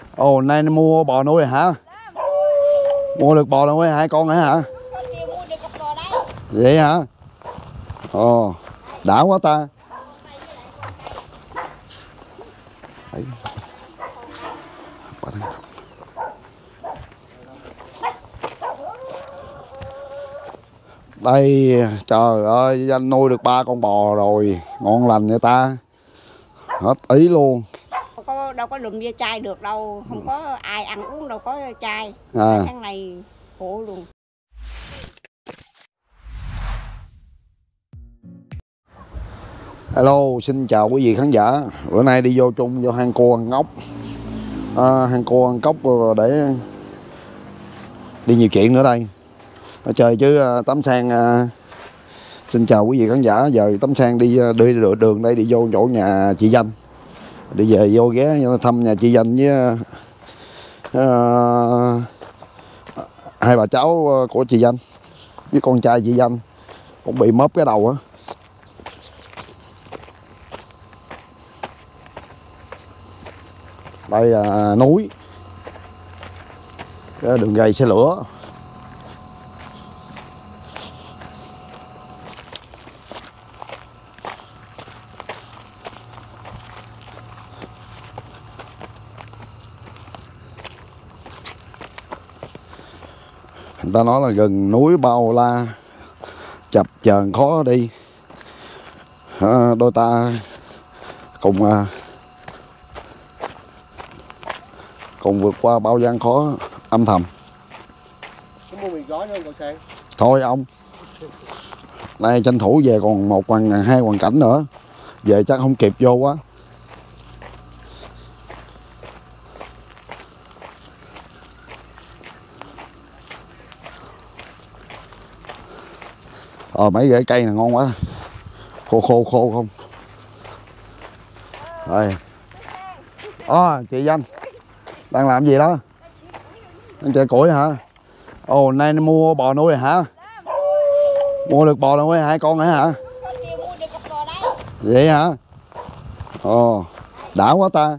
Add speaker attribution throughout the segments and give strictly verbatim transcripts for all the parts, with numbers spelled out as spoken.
Speaker 1: Ồ, nay mua bò nuôi hả? Mua được bò nuôi hai con hả? Vậy hả? Ồ, đã quá ta. Đây, trời ơi, anh nuôi được ba con bò rồi, ngon lành vậy ta. Hết ý luôn.
Speaker 2: Đâu có, đâu có lùm ve chai được đâu, không có ai ăn uống đâu có chai.
Speaker 1: À.
Speaker 2: Tháng này khổ luôn.
Speaker 1: Hello, xin chào quý vị khán giả. Bữa nay đi vô chung vô hang cua ăn ốc. À, hang cua ăn cốc để đi nhiều chuyện nữa đây. Ở chơi chứ Tấm Sang. À, xin chào quý vị khán giả. Giờ Tấm Sang đi đi đường đây, đi vô chỗ nhà chị Danh. Đi về vô ghé thăm nhà chị Danh với uh, hai bà cháu của chị Danh với con trai chị Danh cũng bị móp cái đầu á. Đây là núi, đường ray xe lửa. Người ta nói là gần núi bao la, chập chờn khó đi. À, đôi ta cùng à, cùng vượt qua bao gian khó âm thầm.
Speaker 3: Có mua mì gói nữa không cậu Sang?
Speaker 1: Thôi ông, nay tranh thủ về còn một hoàn hai hoàn cảnh nữa, về chắc không kịp vô quá. Ờ mấy rễ cây này ngon quá, khô khô khô không. Đây. À, chị Danh đang làm gì đó? Đang chẻ củi hả? Ồ, nay mua bò nuôi hả? Mua được bò nuôi hai con hả? Vậy hả? Ồ, đã quá ta.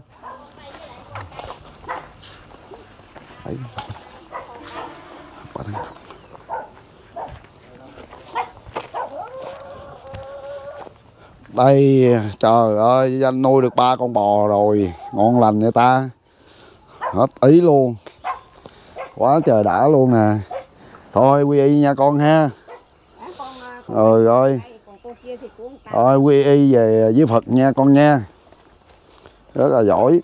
Speaker 1: Đấy. Đây, trời ơi, anh nuôi được ba con bò rồi, ngon lành vậy ta. Hết ý luôn. Quá trời đã luôn nè. Thôi quy y nha con ha. Rồi rồi. Rồi quy y về với Phật nha con nha. Rất là giỏi.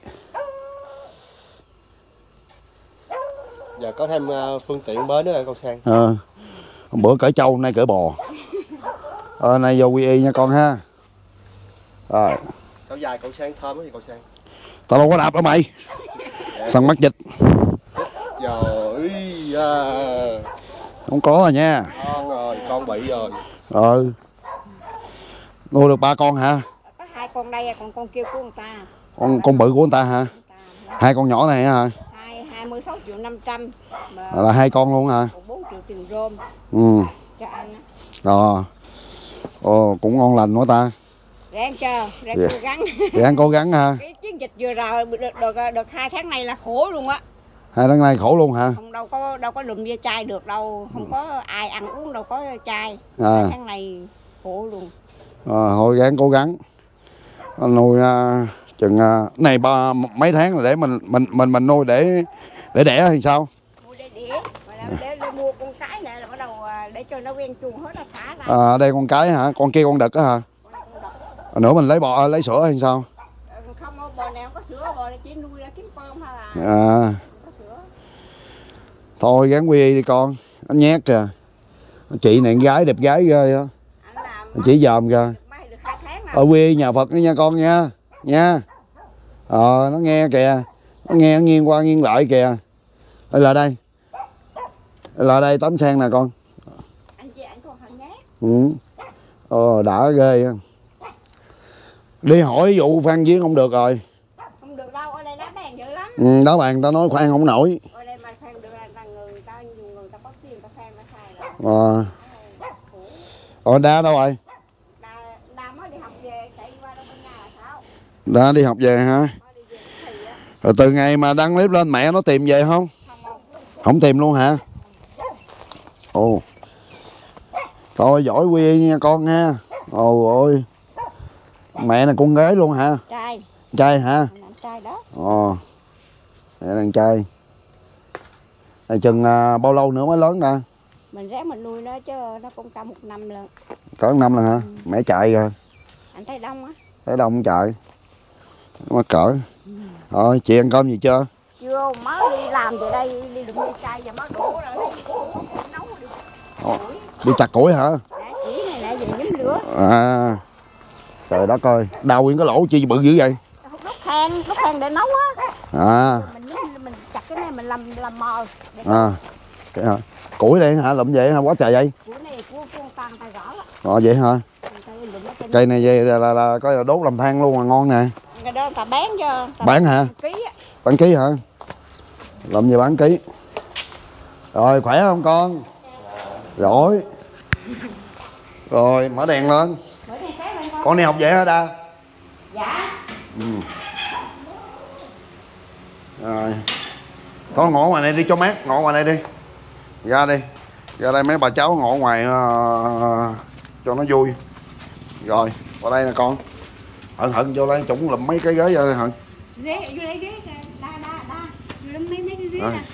Speaker 3: Giờ có thêm phương tiện mới nữa rồi con Sang.
Speaker 1: Ờ. Hôm bữa cởi trâu, nay cởi bò. Ờ, nay vô quy y nha con ha. Rồi.
Speaker 3: Cậu dài cậu Sang thơm gì cậu Sang?
Speaker 1: Tao đâu có đạp đâu mày. Thằng mắc dịch.
Speaker 3: Rồi à.
Speaker 1: Không có rồi nha.
Speaker 3: Con rồi, con bị rồi.
Speaker 1: Ừ. Nuôi được ba con hả?
Speaker 2: Có hai con đây, còn con kia của người ta.
Speaker 1: Con con bự của người ta hả? Hai con nhỏ này hả?
Speaker 2: Hai hai mươi sáu triệu năm trăm.
Speaker 1: Là hai con luôn hả?
Speaker 2: bốn triệu tiền rôm.
Speaker 1: Ừ.
Speaker 2: Cho ăn á.
Speaker 1: Ờ. Ồ, cũng ngon lành quá ta.
Speaker 2: Ráng chờ, ráng
Speaker 1: Dạ.
Speaker 2: cố gắng.
Speaker 1: Ráng cố gắng ha.
Speaker 2: Cái chiến dịch vừa rồi được, được, được hai tháng này là khổ luôn á.
Speaker 1: Hai tháng nay khổ luôn hả?
Speaker 2: Không đâu có đâu có lùm ve chai được đâu, không có ai ăn uống đâu có chai.
Speaker 1: À.
Speaker 2: Hai tháng này khổ luôn.
Speaker 1: À, thôi ráng cố gắng. Nuôi uh, chừng uh, này ba mấy tháng rồi để mình mình mình mình nuôi để để đẻ hay sao?
Speaker 2: Mua để đẻ, để, để mua con cái này là bắt đầu để cho nó quen chuồng hết là thả ra.
Speaker 1: À, đây con cái hả? Con kia con đực á hả? À, nữa mình lấy bò lấy sữa hay sao?
Speaker 2: Không, bò nào có sữa, bò này chỉ nuôi là kiếm con thôi à.
Speaker 1: À. Thôi gắn quy y đi con. Anh nhát kìa. Chị này con gái đẹp gái ghê á. Chỉ dòm kìa. Ở quy y nhà Phật đi nha con nha. Nha. Ờ nó nghe kìa. Nó nghe nó nghiêng qua nghiêng lại kìa. Đây là đây. Đây là đây Tấm Sang nè con.
Speaker 2: Anh chị anh còn hơi nhát.
Speaker 1: Ừ. Ờ đã ghê á. Đi hỏi vụ Phan Giếng không được rồi.
Speaker 2: Không được đâu, ở đây đá bàn dữ lắm.
Speaker 1: Ừ, đó bạn tao nói khoan không nổi.
Speaker 2: Ở đây mà khoan được là người ta nhiều người ta có tiền ta khoan nó sai rồi.
Speaker 1: Ờ. Ờ đa đâu rồi?
Speaker 2: Đa, đa mới đi học về chạy qua đâu bên nhà là sao?
Speaker 1: Đa đi học về hả? Rồi từ ngày mà đăng clip lên mẹ nó tìm về không? Không tìm luôn hả? Ồ. Thôi giỏi quy nha con nha. Ồ ôi. Mẹ là con gái luôn hả?
Speaker 2: Trai.
Speaker 1: Trai hả?
Speaker 2: Trai đó.
Speaker 1: Ồ. Mẹ là trai. Này chừng à, bao lâu nữa mới lớn nè?
Speaker 2: Mình ráng mình nuôi nó chứ nó cũng cả một năm lần.
Speaker 1: Có một năm lần hả? Ừ. Mẹ chạy rồi.
Speaker 2: Anh thấy đông á.
Speaker 1: Thấy đông chạy. Mà cỡ. Ừ. Rồi chị ăn cơm gì chưa?
Speaker 2: Chưa, mới đi làm về đây đi đụng dây chai và mới đổ ra đây nấu đi.
Speaker 1: Ồ, đi chặt củi hả?
Speaker 2: Dạ, chỉ này lại về nhóm lửa.
Speaker 1: À. Trời đất ơi, đào nguyên cái lỗ chi bự dữ vậy?
Speaker 2: Đốt than, đốt than để nấu á.
Speaker 1: À.
Speaker 2: Mình mình chặt cái này mình làm làm mờ.
Speaker 1: À. Vậy hả? Củi đây hả? Lụm vậy hả? Quá trời vậy?
Speaker 2: Củi này của con tàn tay rõ đó.
Speaker 1: Ờ vậy hả? Cây này vậy là, là, là coi là đốt làm than luôn mà ngon nè.
Speaker 2: Cái đó ta bán cho. Ta
Speaker 1: bán hả?
Speaker 2: Ký á.
Speaker 1: Bán ký hả? Làm gì bán ký? Rồi khỏe không con? Giỏi. Rồi mở đèn lên. Con đi học vậy hả Đa?
Speaker 2: Dạ.
Speaker 1: Ừ. Rồi. Con ngồi ngoài này đi cho mát, ngồi ngoài này đi. Ra đi. Ra đây mấy bà cháu ngồi ngoài uh, cho nó vui. Rồi, vào đây nè con. Hận hận vô đây chúng lùm mấy cái ghế ra đây Hận.
Speaker 2: Ghế, vô đây ghế, đa đa đa. Vô đây mấy mấy cái ghế nè.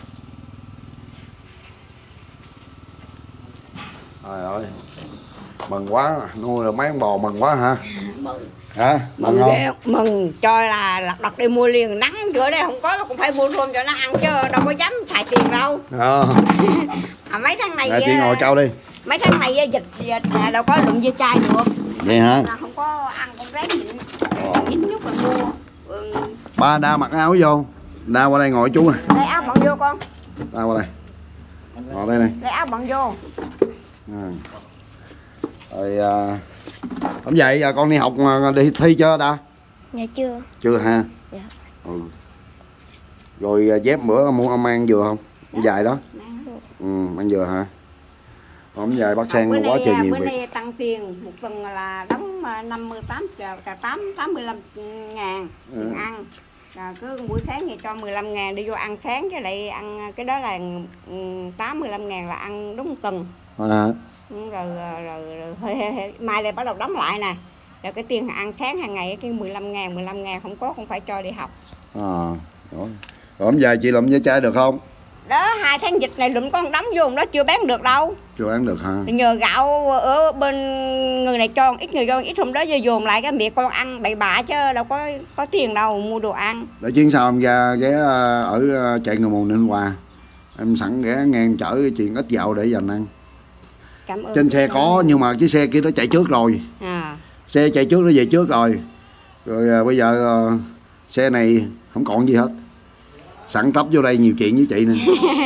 Speaker 1: Trời ơi. Mừng quá, nuôi được mấy con bò mừng quá hả?
Speaker 2: Mừng.
Speaker 1: Hả?
Speaker 2: Mừng, mừng ghê, mừng cho là lặt đặt đi mua liền, nắng giữa đây không có là cũng phải mua luôn cho nó ăn chứ đâu có dám xài tiền đâu.
Speaker 1: Ờ.
Speaker 2: À, mấy tháng này
Speaker 1: Nè, chị ngồi cao đi.
Speaker 2: Mấy tháng này dịch dịch đâu có lụm dưa chai được.
Speaker 1: Vậy hả?
Speaker 2: Là không có ăn con ráng nhịn. Ít nhất là mua. Ừ.
Speaker 1: Ba Đa mặc áo vô. Đa qua đây ngồi chú nè.
Speaker 2: Lấy áo bận vô con.
Speaker 1: Đa qua đây. Ngồi đây này.
Speaker 2: Lấy áo bận vô.
Speaker 1: À. Rồi à, không vậy giờ con đi học đi thi chưa Đa?
Speaker 2: Dạ chưa.
Speaker 1: Chưa hả?
Speaker 2: Dạ.
Speaker 1: Ừ. Rồi dép bữa mua mang vừa không? Dạ. Dài đó.
Speaker 2: Mang được.
Speaker 1: Ừ, mang vừa hả? Không dài bắt sang quá trời nhiều
Speaker 2: bữa
Speaker 1: việc.
Speaker 2: nay tăng tiền một tuần là đóng năm mươi tám tám tám mươi lăm ngàn tiền ừ. ăn. Rồi cứ buổi sáng thì cho mười lăm ngàn đi vô ăn sáng cái lại ăn cái đó là tám mươi lăm ngàn là ăn đúng một tuần.
Speaker 1: À.
Speaker 2: Rồi, rồi, rồi, rồi hơi, hơi, hơi. Mai lại bắt đầu đóng lại nè. Rồi cái tiền ăn sáng hàng ngày cái mười lăm ngàn, mười lăm ngàn không có cũng phải cho đi học.
Speaker 1: À. Rồi hôm giờ chị lụm với chai được không?
Speaker 2: Đó hai tháng dịch này lụm con đóng vô đó chưa bán được đâu.
Speaker 1: Chưa bán được hả?
Speaker 2: Nhờ gạo ở bên người này cho ít người cho ít hôm đó giờ dồn lại cái miệng con ăn bậy bạ chứ đâu có có tiền đâu mua đồ ăn.
Speaker 1: Để chuyến sau em ra ghé ở chạy người mù Ninh Hòa. Em sẵn ghé ngang chở chuyện ít gạo để dành ăn.
Speaker 2: Cảm ơn. Trên
Speaker 1: xe có nhưng mà chiếc xe kia nó chạy trước rồi.
Speaker 2: À.
Speaker 1: Xe chạy trước nó về trước rồi. Rồi à, bây giờ à, xe này không còn gì hết. Sẵn tấp vô đây nhiều chuyện với chị nè.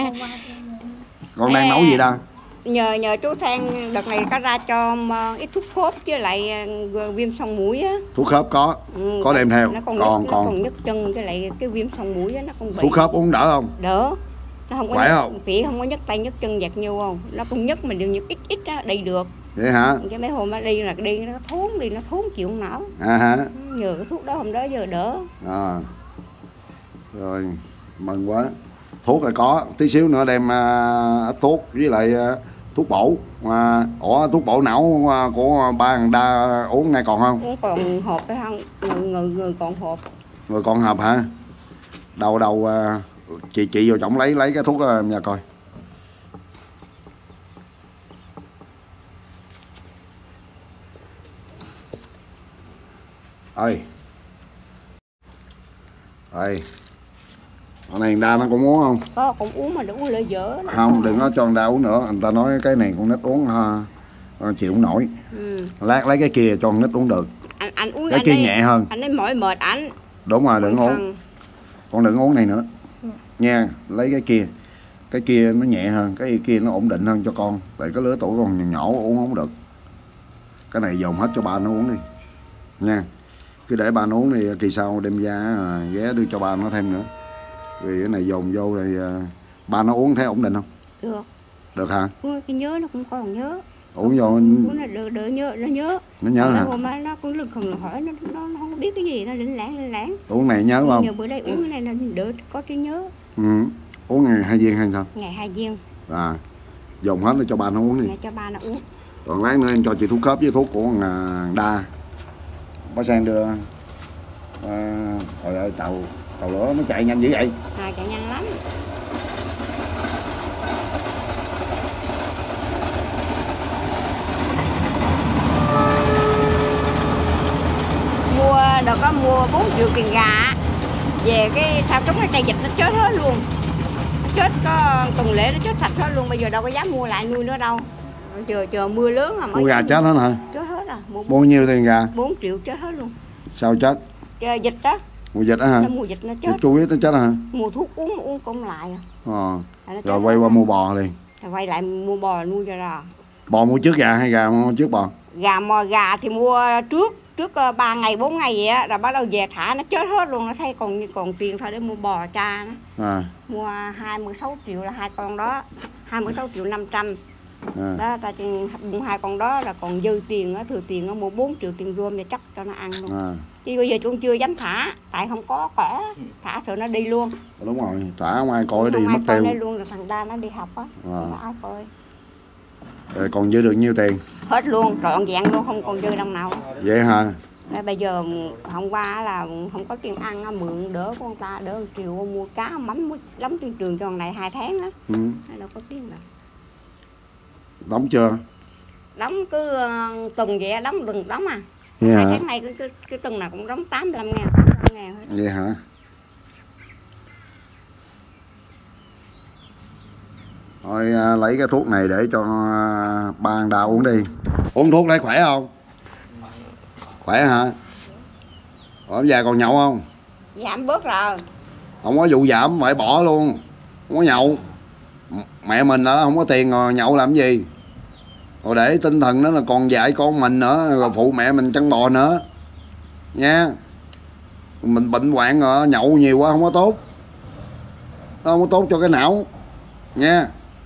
Speaker 1: Con đang nấu gì đó?
Speaker 2: Nhờ nhờ chú Sang đợt này có ra cho ít thuốc khớp chứ lại viêm xoang mũi á.
Speaker 1: Thuốc khớp có, ừ, có đem theo.
Speaker 2: Nó còn
Speaker 1: còn
Speaker 2: nhức,
Speaker 1: còn
Speaker 2: nó còn nhức chân cái lại cái viêm xoang mũi á nó còn bị.
Speaker 1: Thuốc khớp uống đỡ không?
Speaker 2: Đỡ. Nó không có
Speaker 1: khỏe
Speaker 2: nhức,
Speaker 1: không?
Speaker 2: Chị không có nhức tay nhức chân giật nhiều không? Nó cũng nhức mình đều nhức ít ít á đi được.
Speaker 1: Vậy hả?
Speaker 2: Cái mấy hôm nó đi là đi nó thốn đi nó thốn chịu không nổi.
Speaker 1: À hả?
Speaker 2: Nhờ cái thuốc đó hôm đó giờ đỡ.
Speaker 1: À. Rồi, mừng quá. Thuốc là có, tí xíu nữa đem uh, thuốc với lại uh, thuốc bổ. Uh, ủa thuốc bổ não uh, của ba thằng Đa uống nay còn không?
Speaker 2: Uống còn hộp phải không? Người, người, người còn hộp.
Speaker 1: Người còn hộp hả? Đầu đầu uh, chị chị vô trọng lấy lấy cái thuốc uh, em nha coi. Ơi. Đây. Con này Đa nó cũng uống không?
Speaker 2: Có cũng uống mà đừng uống lợi dở.
Speaker 1: Không, đừng có cho người ta uống nữa. Người ta nói cái này con nít uống ha, chịu không nổi. Ừ. Lát lấy cái kia cho con nít uống được.
Speaker 2: Anh, anh uống
Speaker 1: cái kia ấy, nhẹ hơn.
Speaker 2: Anh ấy mỏi mệt anh.
Speaker 1: Đúng rồi, đừng uống. Thằng... Con đừng uống này nữa. Ừ. Nha, lấy cái kia. Cái kia nó nhẹ hơn, cái kia nó ổn định hơn cho con. Tại cái lứa tuổi con nhỏ, nhỏ uống không được. Cái này dồn hết cho ba nó uống đi. Nha. Cứ để ba nó uống thì kỳ sau đem ra ghé đưa cho ba nó thêm nữa. Vì cái này dồn vô thì ba nó uống thấy ổn định không?
Speaker 2: Được.
Speaker 1: Được hả?
Speaker 2: Cái nhớ nó cũng còn nhớ.
Speaker 1: uống vô
Speaker 2: uống nó đỡ, đỡ nhớ, nó nhớ.
Speaker 1: nó nhớ hả?
Speaker 2: Hôm nó cũng lưng khừng hỏi nó, nó nó không biết cái gì, nó lĩnh lãng lĩnh lãng.
Speaker 1: Uống này nhớ không?
Speaker 2: Giờ bữa đây uống cái này là đỡ có trí nhớ.
Speaker 1: Ừ. Uống ngày hai viên hay sao?
Speaker 2: Ngày hai viên.
Speaker 1: À, dùng hết nó cho ba nó uống đi.
Speaker 2: Ngày cho ba nó uống.
Speaker 1: Còn lát nữa em cho chị thuốc khớp với thuốc của thằng Đa. Bác sang đưa. À, trời ơi tàu tàu lửa nó chạy nhanh dữ vậy.
Speaker 2: À, chạy nhanh lắm. Mua đợt có mua bốn triệu tiền gà về cái sao trúng cái cây vịt nó chết hết luôn, nó chết có tuần lễ nó chết sạch hết luôn, bây giờ đâu có dám mua lại nuôi nữa đâu, chờ chờ mưa lớn mà mới
Speaker 1: Mua gà chết hết hả?
Speaker 2: chết hết à. Mua
Speaker 1: Bao nhiêu tiền gà?
Speaker 2: bốn triệu chết hết luôn.
Speaker 1: Sao chết?
Speaker 2: Chờ dịch đó.
Speaker 1: Mùa dịch á hả?
Speaker 2: Nó mùa dịch nó chết.
Speaker 1: Dịch chú biết nó chết hả?
Speaker 2: Mua thuốc uống uống cũng lại à.
Speaker 1: Ờ.
Speaker 2: Rồi,
Speaker 1: Rồi quay qua mua bò liền.
Speaker 2: rồi quay lại mua bò nuôi cho ra.
Speaker 1: Bò mua trước gà hay gà mua trước bò?
Speaker 2: Gà mò gà thì mua trước trước ba ngày bốn ngày vậy á, rồi bắt đầu về thả nó chết hết luôn, nó thấy còn còn tiền thôi để mua bò cha nó.
Speaker 1: À.
Speaker 2: Mua hai mươi sáu triệu là hai con đó, hai mươi sáu triệu năm trăm.
Speaker 1: À.
Speaker 2: Đó ta chỉ bụng hai con đó là còn dư tiền á, thừa tiền nó mua bốn triệu tiền rôm để chắc cho nó ăn luôn.
Speaker 1: À.
Speaker 2: Chứ bây giờ cũng chưa dám thả, tại không có cỏ, thả sợ nó đi luôn.
Speaker 1: Đúng rồi, thả không ai coi đi
Speaker 2: không
Speaker 1: mất
Speaker 2: ai
Speaker 1: tiêu.
Speaker 2: coi luôn, rồi thằng Đa nó đi học á,
Speaker 1: À.
Speaker 2: không có ai coi.
Speaker 1: Rồi còn dư được nhiêu tiền?
Speaker 2: Hết luôn, trọn vẹn luôn, không còn dư đồng nào.
Speaker 1: Vậy hả?
Speaker 2: Đây, bây giờ hôm qua là không có tiền ăn á, mượn đỡ con ta đỡ một triệu mua cá mắm lắm tiền trường cho thằng này hai tháng á.
Speaker 1: Ừ.
Speaker 2: Đâu có tiền đâu.
Speaker 1: Đóng chưa?
Speaker 2: Đóng cứ uh, tuần vậy đóng đừng đóng à.
Speaker 1: Vậy
Speaker 2: Hai
Speaker 1: hả?
Speaker 2: tháng này cứ, cứ, cứ tuần nào cũng đóng tám mươi lăm ngàn, tám mươi lăm ngàn hết.
Speaker 1: Vậy hả? Thôi à, lấy cái thuốc này để cho à, ba thằng Đào uống đi. Uống thuốc đấy khỏe không? Khỏe hả? Ở già còn nhậu không?
Speaker 2: Giảm bớt rồi.
Speaker 1: Không có vụ giảm phải bỏ luôn. Không có nhậu. Mẹ mình đó không có tiền rồi nhậu làm gì? Rồi để tinh thần nó là còn dạy con mình nữa, rồi phụ mẹ mình chăn bò nữa. Nha. Mình bệnh hoạn rồi nhậu nhiều quá không có tốt. Nó không có tốt cho cái não. Nha.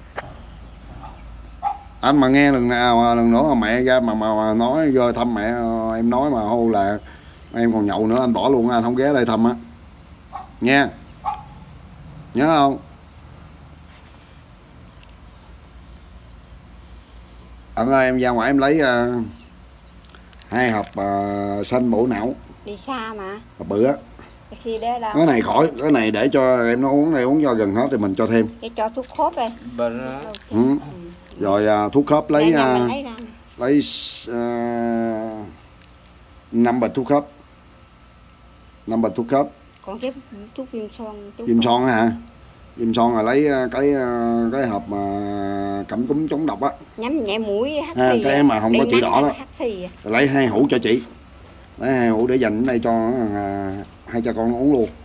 Speaker 1: Anh mà nghe lần nào lần nữa mà mẹ ra mà, mà, mà nói vô thăm mẹ em nói mà hô là em còn nhậu nữa anh bỏ luôn, anh không ghé đây thăm á. Nha. Nhớ không? Anh ơi em ra ngoài em lấy uh, hai hộp uh, xanh bổ não.
Speaker 2: Đi xa mà.
Speaker 1: Hộp bự á.
Speaker 2: Cái gì đấy đâu.
Speaker 1: Cái này khỏi, cái này để cho em nó uống này, uống cho gần hết thì mình cho thêm.
Speaker 2: Cái cho thuốc khớp đây.
Speaker 3: Bên
Speaker 1: Ừ. Rồi uh, thuốc khớp lấy
Speaker 2: Đây,
Speaker 1: uh,
Speaker 2: lấy, ra.
Speaker 1: lấy uh, năm bịch thuốc khớp. năm bịch thuốc khớp.
Speaker 2: Còn cái thuốc viêm son.
Speaker 1: Viêm son hả? Viêm son là lấy cái cái hộp mà cảm cúm chống độc á.
Speaker 2: Nhắm nhẹ mũi hắt
Speaker 1: À,
Speaker 2: xì.
Speaker 1: cái em mà không có chỉ đỏ đó.
Speaker 2: Hắt xì.
Speaker 1: Lấy hai hũ cho chị. Lấy hai hũ để dành ở đây cho à, hai cha con nó uống luôn.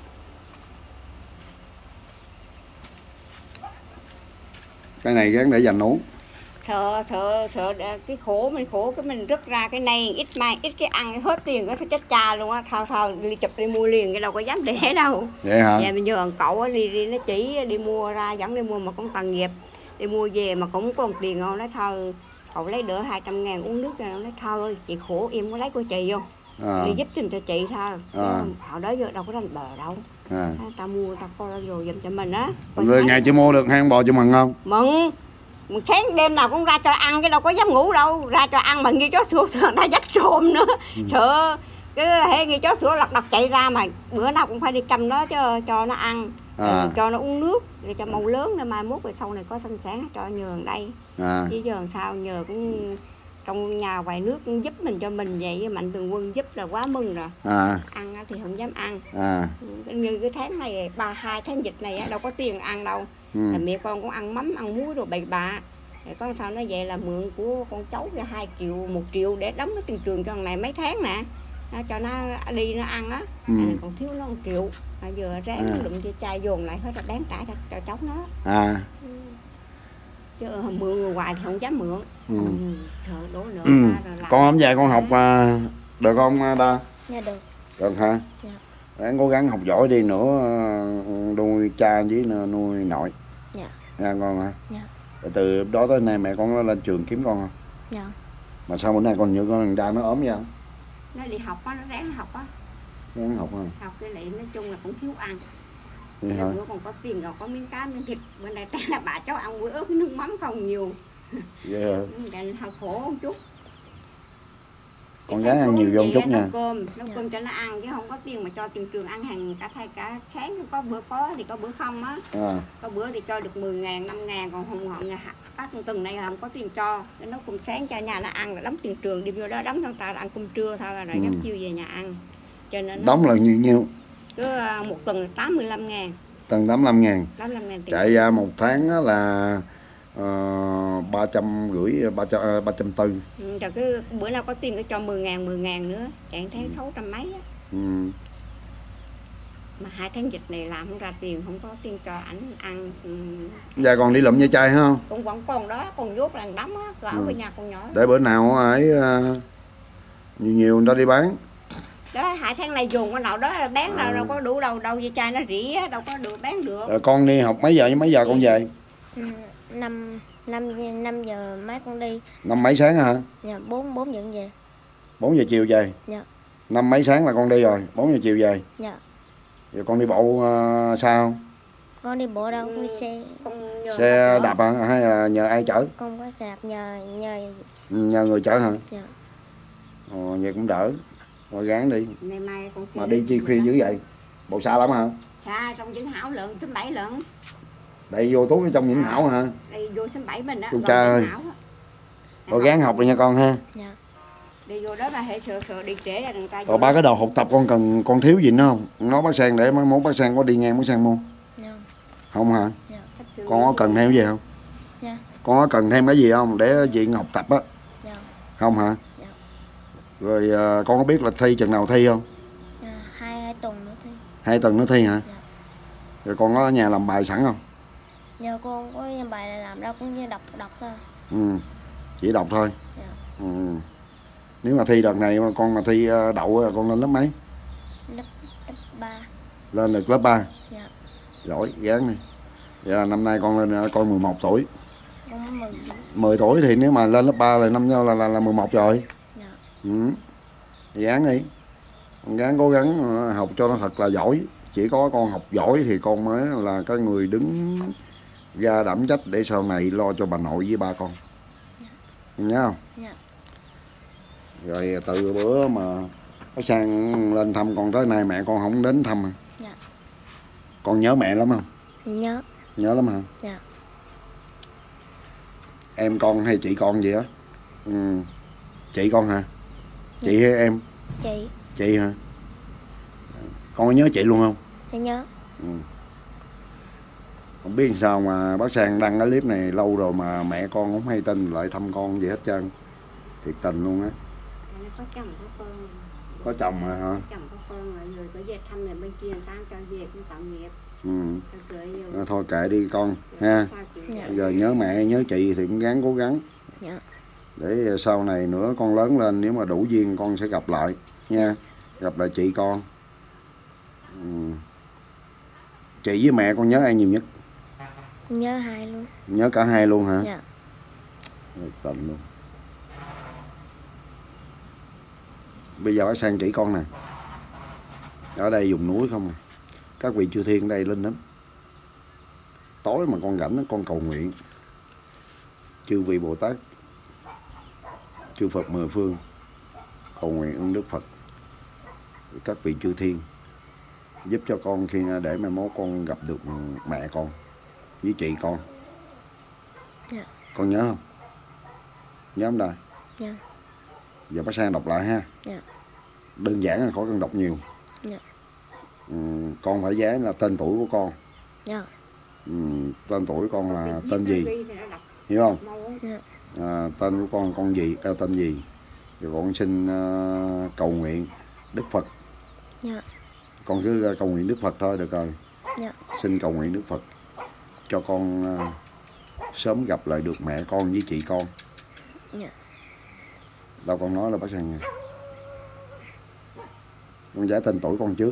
Speaker 1: Cái này gán để dành uống.
Speaker 2: Sợ sợ sợ cái khổ mình khổ cái mình rứt ra cái này ít mai ít cái ăn hết tiền cái chết cha luôn á, thôi thôi đi chụp đi mua liền, cái đâu có dám để đâu.
Speaker 1: Vậy hả?
Speaker 2: Dạ bây giờ cậu á đi, đi nó chỉ đi mua ra dẫn đi mua mà cũng cần nghiệp, đi mua về mà cũng còn tiền không, nói thôi cậu lấy đỡ hai trăm ngàn uống nước rồi, nói thôi chị khổ em có lấy của chị vô. À. Đi giúp trình cho chị thôi. À. Họ đó giờ đâu có đánh bờ đâu. À. Ta mua ta coi rồi dùm cho mình á.
Speaker 1: Rồi ngày chị mua được hai con bò cho mừng không?
Speaker 2: Mừng. Sáng đêm nào cũng ra cho ăn, cái đâu có dám ngủ đâu, ra cho ăn mà nghe chó sủa sợ ta dắt trộm nữa. Ừ. Sợ cái hệ nghe chó sủa lật đật chạy ra mà bữa nào cũng phải đi cầm nó cho cho nó ăn. À. Ừ, cho nó uống nước để cho màu lớn để mai mốt rồi sau này có xanh sáng cho nhờ đây. À. Chứ giờ sao nhờ cũng trong nhà vài nước cũng giúp mình cho mình vậy, Mạnh Thường Quân giúp là quá mừng rồi. À. Ăn thì không dám ăn. À. Như cái tháng này ba hai tháng dịch này đâu có tiền ăn đâu. Ừ. Là mẹ con cũng ăn mắm ăn muối rồi bậy bạ. Con sao nó vậy là mượn của con cháu ra hai triệu một triệu để đóng cái tiền trường cho thằng này mấy tháng nè, nó cho nó đi nó ăn á. Ừ. Còn thiếu nó một triệu mà giờ ráng à. Đụng cho chai dồn lại hết là đáng trả cho, cho cháu nó. À. Ừ. Chứ mượn người ngoài thì không dám mượn. Ừ. Ừ. Sợ đổ nữa. Ừ.
Speaker 1: Con hôm dài con học uh, được không Đa?
Speaker 4: Dạ được.
Speaker 1: Được hả?
Speaker 4: Dạ.
Speaker 1: Ráng cố gắng học giỏi đi nữa, nuôi cha với nuôi nội.
Speaker 4: Dạ.
Speaker 1: Nha con hả?
Speaker 4: Dạ.
Speaker 1: Từ đó tới nay mẹ con nó lên trường kiếm con không?
Speaker 4: Dạ.
Speaker 1: Mà sao bữa nay còn như con thằng Đa nó ốm vậy không?
Speaker 2: Nó đi học á, nó ráng học á.
Speaker 1: Ráng học hả?
Speaker 2: Học cái lại nói chung là cũng thiếu ăn.
Speaker 1: Vậy hả?
Speaker 2: Bữa còn có tiền còn có miếng cá miếng thịt, bên này ta là bà cháu ăn bữa ớt nước mắm không nhiều.
Speaker 1: Vậy hả?
Speaker 2: Nên hơi khổ một chút.
Speaker 1: Con gái ăn nhiều vô một chút nha.
Speaker 2: Nấu cơm, nấu
Speaker 4: Dạ.
Speaker 2: cơm cho nó ăn chứ không có tiền mà cho tiền trường ăn hàng cả thay cả sáng, có bữa có thì có bữa không á.
Speaker 1: À,
Speaker 2: Có bữa thì cho được mười ngàn, năm ngàn, còn không họ nhà bác tuần này là không có tiền cho. Nên nấu cơm sáng cho nhà nó ăn rồi đóng tiền trường đi vô đó đóng cho ta là ăn cơm trưa thôi rồi
Speaker 1: Ừ.
Speaker 2: dám chiều về nhà ăn. Cho nên nó
Speaker 1: đóng là nhiều nhiêu?
Speaker 2: cứ à, một tuần là tám mươi lăm ngàn,
Speaker 1: Tầng tám mươi lăm ngàn.
Speaker 2: tám mươi lăm ngàn tiền.
Speaker 1: Chạy ra một tháng á là ba trăm rưỡi, ba trăm ba trăm tư.
Speaker 2: Ừ, rồi cứ bữa nào có tiền cứ cho mười ngàn, mười ngàn nữa, chạy tháng sáu trăm mấy á.
Speaker 1: Ừ.
Speaker 2: Mà hai tháng dịch này làm không ra tiền, không có tiền cho ảnh ăn. Ừ.
Speaker 1: Giờ còn đi lụm ve chai không?
Speaker 2: Cũng vẫn còn đó, còn nhốt làng đóng á, gõ
Speaker 1: Ừ.
Speaker 2: về nhà con nhỏ.
Speaker 1: Để bữa nào ấy nhiều nhiều người ta đi bán.
Speaker 2: Đó hai tháng này dùng cái nào đó là bán đâu, đâu có đủ đâu, đâu ve chai nó rỉ á, đâu có được bán được.
Speaker 1: Rồi con đi học mấy giờ với mấy giờ con về?
Speaker 4: Ừ, năm năm năm giờ mấy con đi.
Speaker 1: Năm mấy sáng hả?
Speaker 4: Dạ, bốn bốn giờ về.
Speaker 1: Bốn giờ chiều về.
Speaker 4: Dạ.
Speaker 1: Năm mấy sáng là con đi rồi, bốn giờ chiều về.
Speaker 4: Dạ.
Speaker 1: Rồi con đi bộ uh, sao không?
Speaker 4: Con đi bộ đâu, con đi xe.
Speaker 2: Con nhờ
Speaker 1: Xe
Speaker 2: nó chở.
Speaker 1: đạp hả? Hay là nhờ ai chở?
Speaker 4: Con có xe đạp nhờ nhờ.
Speaker 1: Nhờ người chở hả?
Speaker 4: Dạ.
Speaker 1: Ồ, vậy cũng đỡ. Rồi gán đi.
Speaker 2: Ngày mai con
Speaker 1: Mà đi chi khuya dữ vậy? Bộ xa lắm hả?
Speaker 2: xa trong Vĩnh Hảo lận, số bảy lận.
Speaker 1: Đầy vô tuốt ở trong Vĩnh Hảo hả?
Speaker 2: Đi vô số bảy mình á.
Speaker 1: Con
Speaker 2: gần
Speaker 1: cha ơi.
Speaker 2: Vĩnh Hảo á.
Speaker 1: Rồi gán học đi nha con ha.
Speaker 4: Dạ.
Speaker 2: Đi vô đó là hệ sợ sợ đi trễ là người ta.
Speaker 1: Rồi ba cái đồ học tập con cần con thiếu gì nữa không? Nói bác Sang để mai mốt bác Sang có đi ngang bác Sang mua.
Speaker 4: Dạ.
Speaker 1: Không hả?
Speaker 4: Dạ.
Speaker 1: Con có cần thêm gì không?
Speaker 4: Dạ.
Speaker 1: Con có cần thêm cái gì không để chuyện học tập á?
Speaker 4: Dạ.
Speaker 1: Không hả?
Speaker 4: Dạ.
Speaker 1: Rồi à, con có biết là thi chừng nào thi không?
Speaker 4: Dạ. Hai, hai tuần nữa thi.
Speaker 1: Hai tuần nữa thi hả?
Speaker 4: Dạ.
Speaker 1: Rồi con có ở nhà làm bài sẵn không?
Speaker 4: Giờ con có bài này làm đâu cũng như đọc đọc thôi.
Speaker 1: Ừ. Chỉ đọc thôi.
Speaker 4: Dạ.
Speaker 1: Ừ. Nếu mà thi đợt này mà con mà thi à, đậu là con lên lớp mấy?
Speaker 4: Lớp lớp ba.
Speaker 1: Lên được lớp ba.
Speaker 4: Dạ.
Speaker 1: Giỏi, gán đi. Vậy là năm nay con lên à, con mười một tuổi.
Speaker 4: Con có mừng.
Speaker 1: mười tuổi thì nếu mà lên lớp ba là năm nhau là là, là mười một rồi.
Speaker 4: Dạ.
Speaker 1: Ừ. Gán đi. Con gắng cố gắng ờ, học cho nó thật là giỏi. Chỉ có con học giỏi thì con mới là cái người đứng ra đảm trách để sau này lo cho bà nội với ba con. Con nhớ không?
Speaker 4: Dạ.
Speaker 1: Rồi từ bữa mà bác Sang lên thăm con tới nay mẹ con không đến thăm.
Speaker 4: Dạ.
Speaker 1: Con nhớ mẹ lắm không?
Speaker 4: Nhớ.
Speaker 1: Nhớ lắm hả?
Speaker 4: Dạ.
Speaker 1: Em con hay chị con gì á? Ừ. Chị con hả? Chị hay em?
Speaker 4: Chị.
Speaker 1: Chị hả? Con có nhớ chị luôn không?
Speaker 4: Dạ nhớ.
Speaker 1: Ừ. Không biết sao mà bác Sang đăng cái clip này lâu rồi mà mẹ con không hay tin lại thăm con gì hết trơn. Thiệt tình luôn á.
Speaker 2: Nó có chồng có con.
Speaker 1: Có chồng rồi hả?
Speaker 2: Chồng có con rồi, rồi có về thăm này bên kia người ta cho về cũng tạo nghiệp.
Speaker 1: Ừ.
Speaker 2: Ta gửi vô.
Speaker 1: À, thôi kệ đi con ha.
Speaker 2: Sao chịu
Speaker 4: Dạ.
Speaker 2: vậy?
Speaker 1: Giờ nhớ mẹ nhớ chị thì cũng gắng cố gắng.
Speaker 4: Dạ.
Speaker 1: Để sau này nữa con lớn lên nếu mà đủ duyên con sẽ gặp lại nha. Gặp lại chị con. Ừ. Chị với mẹ con nhớ ai nhiều nhất?
Speaker 4: Nhớ hai luôn.
Speaker 1: Nhớ cả hai luôn hả?
Speaker 4: Dạ.
Speaker 1: Thiệt tình luôn. Bây giờ bác Sang chỉ con nè. Ở đây vùng núi không à. Các vị chư thiên ở đây linh lắm. Tối mà con rảnh con cầu nguyện. Chư vị Bồ Tát, chư Phật mười phương cầu nguyện ơn Đức Phật, các vị chư thiên giúp cho con khi để mai mốt con gặp được mẹ con với chị con.
Speaker 4: Dạ.
Speaker 1: Con nhớ không? Nhớ không đây?
Speaker 4: Dạ.
Speaker 1: Giờ bác Sang đọc lại ha.
Speaker 4: Dạ.
Speaker 1: Đơn giản là khỏi cần đọc nhiều.
Speaker 4: Dạ.
Speaker 1: Ừ, con phải dán là tên tuổi của con.
Speaker 4: Dạ.
Speaker 1: Ừ, tên tuổi con là
Speaker 2: Viết
Speaker 1: tên
Speaker 2: nó
Speaker 1: gì?
Speaker 2: ghi thì nó đọc
Speaker 1: Hiểu không?
Speaker 2: mau.
Speaker 4: Dạ.
Speaker 1: À, tên của con con gì? À, tên gì? Rồi con xin uh, cầu nguyện Đức Phật.
Speaker 4: Dạ.
Speaker 1: Con cứ cầu nguyện Đức Phật thôi được rồi.
Speaker 4: Dạ.
Speaker 1: Xin cầu nguyện Đức Phật cho con uh, sớm gặp lại được mẹ con với chị con.
Speaker 4: Dạ.
Speaker 1: Đâu con nói là bác Sang nha. Con giải tên tuổi con trước.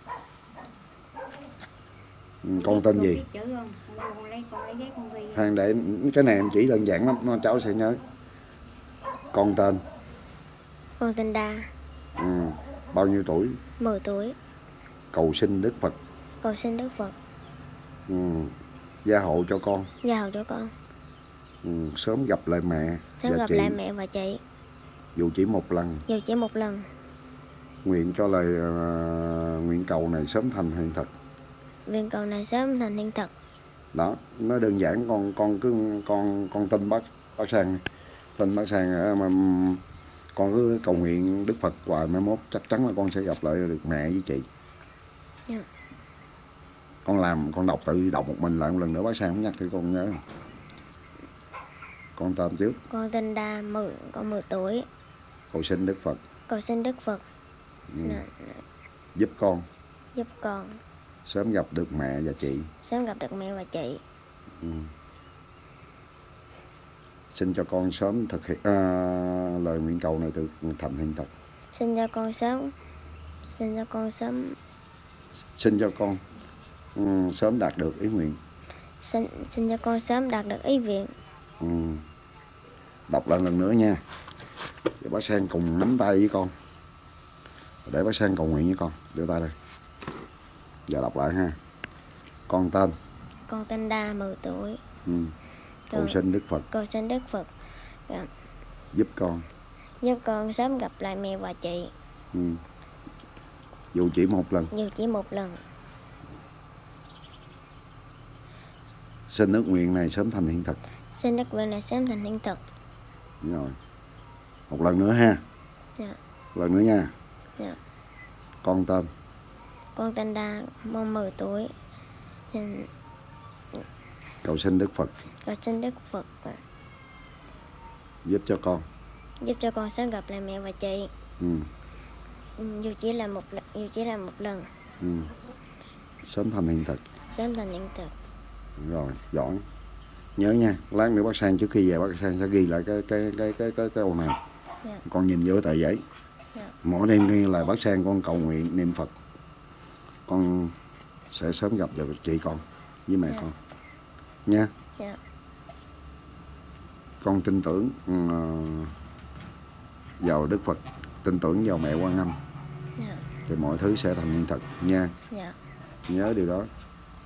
Speaker 1: Ừ, con tên gì?
Speaker 2: Biết chữ không? Con, con lấy con lấy giấy con ghi.
Speaker 1: Hàng để cái này em chỉ đơn giản lắm, nó cháu sẽ nhớ. Con tên?
Speaker 4: Con tên Đa.
Speaker 1: Ừ. Bao nhiêu tuổi?
Speaker 4: mười tuổi.
Speaker 1: Cầu xin Đức Phật.
Speaker 4: Cầu xin Đức Phật.
Speaker 1: Ừ. Gia hộ cho con.
Speaker 4: Gia hộ cho con.
Speaker 1: Ừ. Sớm gặp lại mẹ
Speaker 4: Sớm
Speaker 1: và
Speaker 4: gặp
Speaker 1: chị,
Speaker 4: lại mẹ và chị.
Speaker 1: dù chỉ một lần.
Speaker 4: Dù chỉ một lần.
Speaker 1: Nguyện cho lời uh, nguyện cầu này sớm thành hiện thực.
Speaker 4: Nguyện cầu này sớm thành hiện thực.
Speaker 1: Đó, nó đơn giản. Con con cứ con con tin bác bác Sang, tin bác Sang mà con cứ cầu nguyện Đức Phật hoài, mai mốt chắc chắn là con sẽ gặp lại được mẹ với chị.
Speaker 4: Yeah.
Speaker 1: Con làm con đọc tự đọc một mình lại một lần nữa, bác Sang không nhắc thì con nhớ. Con tên trước?
Speaker 4: Con tên Đa, mười, con mười tuổi.
Speaker 1: Cầu xin Đức Phật.
Speaker 4: Cầu xin Đức Phật.
Speaker 1: Ừ.
Speaker 4: Nè,
Speaker 1: Giúp con.
Speaker 4: giúp con.
Speaker 1: Sớm gặp được mẹ và chị.
Speaker 4: Sớm gặp được mẹ và chị.
Speaker 1: Ừ. Xin cho con sớm thực hiện à, lời nguyện cầu này được thành hiện thực.
Speaker 4: Xin cho con sớm. Xin cho con sớm.
Speaker 1: Xin cho con ừ, sớm đạt được ý nguyện.
Speaker 4: Xin, xin cho con sớm đạt được ý nguyện.
Speaker 1: Ừ. Đọc lại lần nữa nha. Để bác Sang cùng nắm tay với con. Để bác Sang cầu nguyện với con. Đưa tay đây. Giờ đọc lại ha. Con tên?
Speaker 4: Con tên Đa, mười tuổi.
Speaker 1: Ừ. Cầu xin Đức Phật.
Speaker 4: Cầu xin Đức Phật. Dạ.
Speaker 1: Giúp con.
Speaker 4: Giúp con sớm gặp lại mẹ và chị.
Speaker 1: Ừ. Dù chỉ một lần.
Speaker 4: Dù chỉ một lần.
Speaker 1: Xin ước nguyện này sớm thành hiện thực.
Speaker 4: Xin ước nguyện này sớm thành hiện thực.
Speaker 1: Rồi. Một lần nữa ha.
Speaker 4: Dạ.
Speaker 1: Một lần nữa nha.
Speaker 4: Dạ.
Speaker 1: Con tên?
Speaker 4: Con tên Đa, mong mười tuổi. Xin...
Speaker 1: Cầu xin Đức Phật.
Speaker 4: Cầu xin Đức Phật.
Speaker 1: Giúp cho con.
Speaker 4: Giúp cho con sớm gặp lại mẹ và chị.
Speaker 1: Ừ.
Speaker 4: Dù chỉ là một lần, dù chỉ là một lần.
Speaker 1: Ừ. Sớm thành hiện thực.
Speaker 4: Sớm thành hiện thực.
Speaker 1: Rồi, giỏi. Nhớ nha, lát nữa bác Sang trước khi về bác Sang sẽ ghi lại cái cái cái cái cái câu này.
Speaker 4: Dạ.
Speaker 1: Con nhìn vô tờ giấy.
Speaker 4: Dạ.
Speaker 1: Mỗi đêm ghi là bác Sang con cầu nguyện niệm Phật. Con sẽ sớm gặp được chị con với mẹ
Speaker 4: Dạ.
Speaker 1: con. Nha.
Speaker 4: Dạ.
Speaker 1: Con tin tưởng uh, vào Đức Phật, tin tưởng vào mẹ Quan Âm.
Speaker 4: Dạ.
Speaker 1: Thì mọi thứ sẽ thành hiện thực nha.
Speaker 4: Dạ.
Speaker 1: Nhớ điều đó.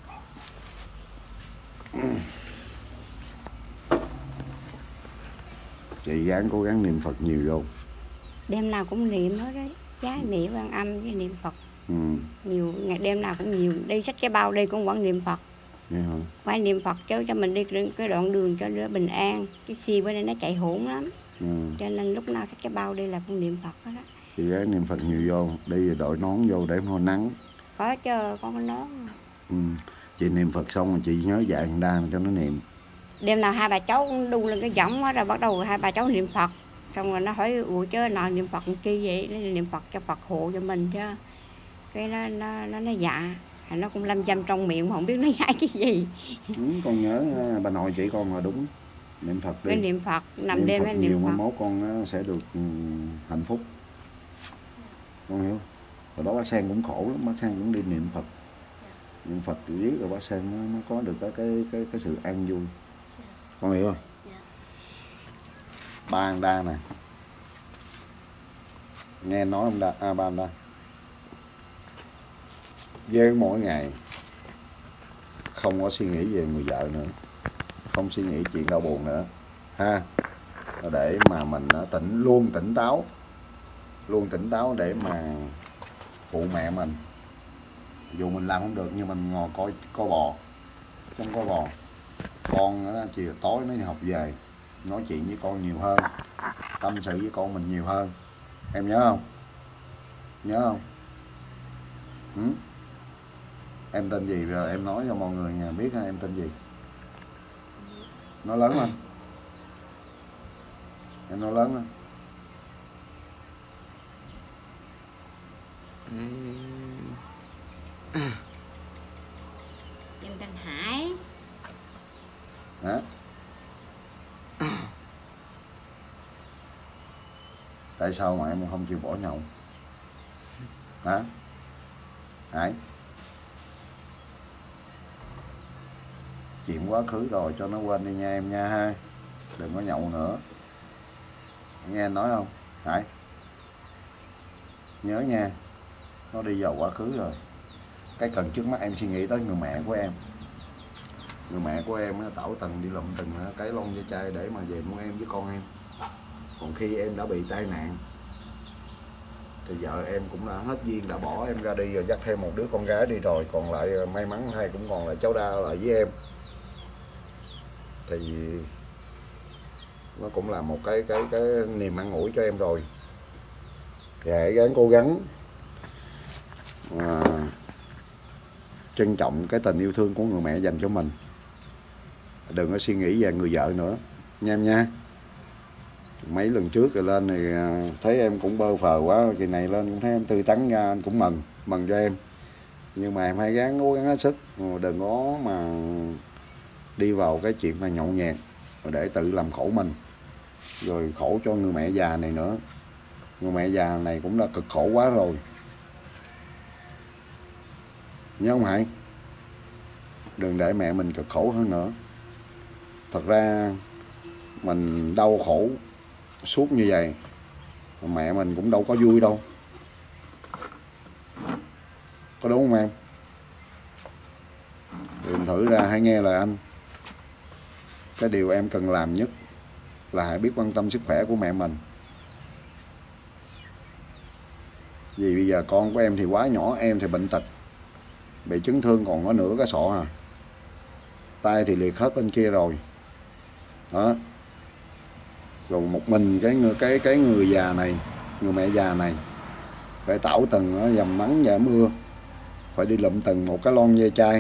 Speaker 1: Chị gắng cố gắng niệm Phật nhiều vô.
Speaker 2: Đêm nào cũng niệm hết đấy. Trái niệm Quan Âm với niệm Phật.
Speaker 1: Ừ.
Speaker 2: Nhiều, ngày đêm nào cũng nhiều. Đi xách cái bao đi cũng vẫn niệm Phật.
Speaker 1: Nghe hả?
Speaker 2: Phải niệm Phật chứ cho mình đi cái đoạn đường cho đứa bình an. Cái xe bên đây nó chạy hỗn lắm.
Speaker 1: Ừ.
Speaker 2: Cho nên lúc nào xách cái bao đi là cũng niệm Phật hết đó.
Speaker 1: Chị gắng niệm Phật nhiều vô. Đi đội nón vô để hồi nắng.
Speaker 2: Có chứ, con có nón.
Speaker 1: Ừ. Chị niệm Phật xong rồi chị nhớ dạy thằng Đa cho nó niệm.
Speaker 2: Đêm nào hai bà cháu cũng đu lên cái võng đó, rồi bắt đầu hai bà cháu niệm Phật. Xong rồi nó hỏi ủa chứ nào niệm Phật chi vậy? Nó niệm Phật cho Phật hộ cho mình chứ. Cái nó nó nó, nó dạ. Nó cũng lâm châm trong miệng mà không biết nó dạy cái gì.
Speaker 1: Ừ, con nhớ bà nội chị con là đúng. Niệm Phật đi.
Speaker 2: Cái niệm Phật, nằm
Speaker 1: niệm
Speaker 2: đêm
Speaker 1: Phật
Speaker 2: hay
Speaker 1: nhiều
Speaker 2: niệm
Speaker 1: mai
Speaker 2: Phật.
Speaker 1: mốt con sẽ được um, hạnh phúc. Con hiểu? Rồi đó bác Sang cũng khổ lắm, bác Sang cũng đi niệm Phật. Niệm Phật tự biết rồi bác Sang nó, nó có được cái cái cái cái sự an vui. Con hiểu không? Ba anh Đa nè. Nghe nói ông Đa, à ba anh Đa. Với mỗi ngày không có suy nghĩ về người vợ nữa, không suy nghĩ chuyện đau buồn nữa ha, để mà mình tỉnh luôn tỉnh táo, luôn tỉnh táo để mà phụ mẹ mình. Dù mình làm không được nhưng mình ngồi coi coi bò, không coi bò. Con chiều tối nó đi học về nói chuyện với con nhiều hơn, tâm sự với con mình nhiều hơn. Em nhớ không? Nhớ không? Ừ? Em tên gì rồi em nói cho mọi người nhà biết ha, em tên gì? Nói lớn lên. Em nói lớn lên.
Speaker 2: Em tên Hải.
Speaker 1: Hả? Tại sao mà em không chịu bỏ nhậu? Hả? Hải? Chuyện quá khứ rồi cho nó quên đi nha em nha ha. Đừng có nhậu nữa. nghe anh nói không Hải? Nhớ nha, nó đi vào quá khứ rồi. Cái cần trước mắt em suy nghĩ tới người mẹ của em. Người mẹ của em tảo tần đi lụm từng cái lon ve chai để mà về nuôi em với con em. Còn khi em đã bị tai nạn thì vợ em cũng đã hết duyên, đã bỏ em ra đi rồi dắt thêm một đứa con gái đi rồi. Còn lại may mắn thay cũng còn lại cháu Đa lại với em. Thì nó cũng là một cái cái cái niềm an ủi cho em rồi. Thì hãy gắng cố gắng à, trân trọng cái tình yêu thương của người mẹ dành cho mình. Đừng có suy nghĩ về người vợ nữa nha em nha. Mấy lần trước rồi lên thì thấy em cũng bơ phờ quá, kỳ này lên cũng thấy em tươi tắn ra, anh cũng mừng mừng cho em. Nhưng mà em hãy gắng cố gắng hết sức, đừng có mà đi vào cái chuyện mà nhậu nhẹt để tự làm khổ mình rồi khổ cho người mẹ già này nữa. Người mẹ già này cũng đã cực khổ quá rồi, nhớ không Hải? Đừng để mẹ mình cực khổ hơn nữa. Thật ra mình đau khổ suốt như vậy, mẹ mình cũng đâu có vui đâu, có đúng không em? Tìm thử ra, hãy nghe lời anh. Cái điều em cần làm nhất là hãy biết quan tâm sức khỏe của mẹ mình. Vì bây giờ con của em thì quá nhỏ, em thì bệnh tật, bị chấn thương còn có nửa cái sọ à, tay thì liệt hết bên kia rồi đó. Rồi một mình cái người cái cái người già này, người mẹ già này phải tảo tần ở dầm nắng và mưa, phải đi lụm từng một cái lon ve chai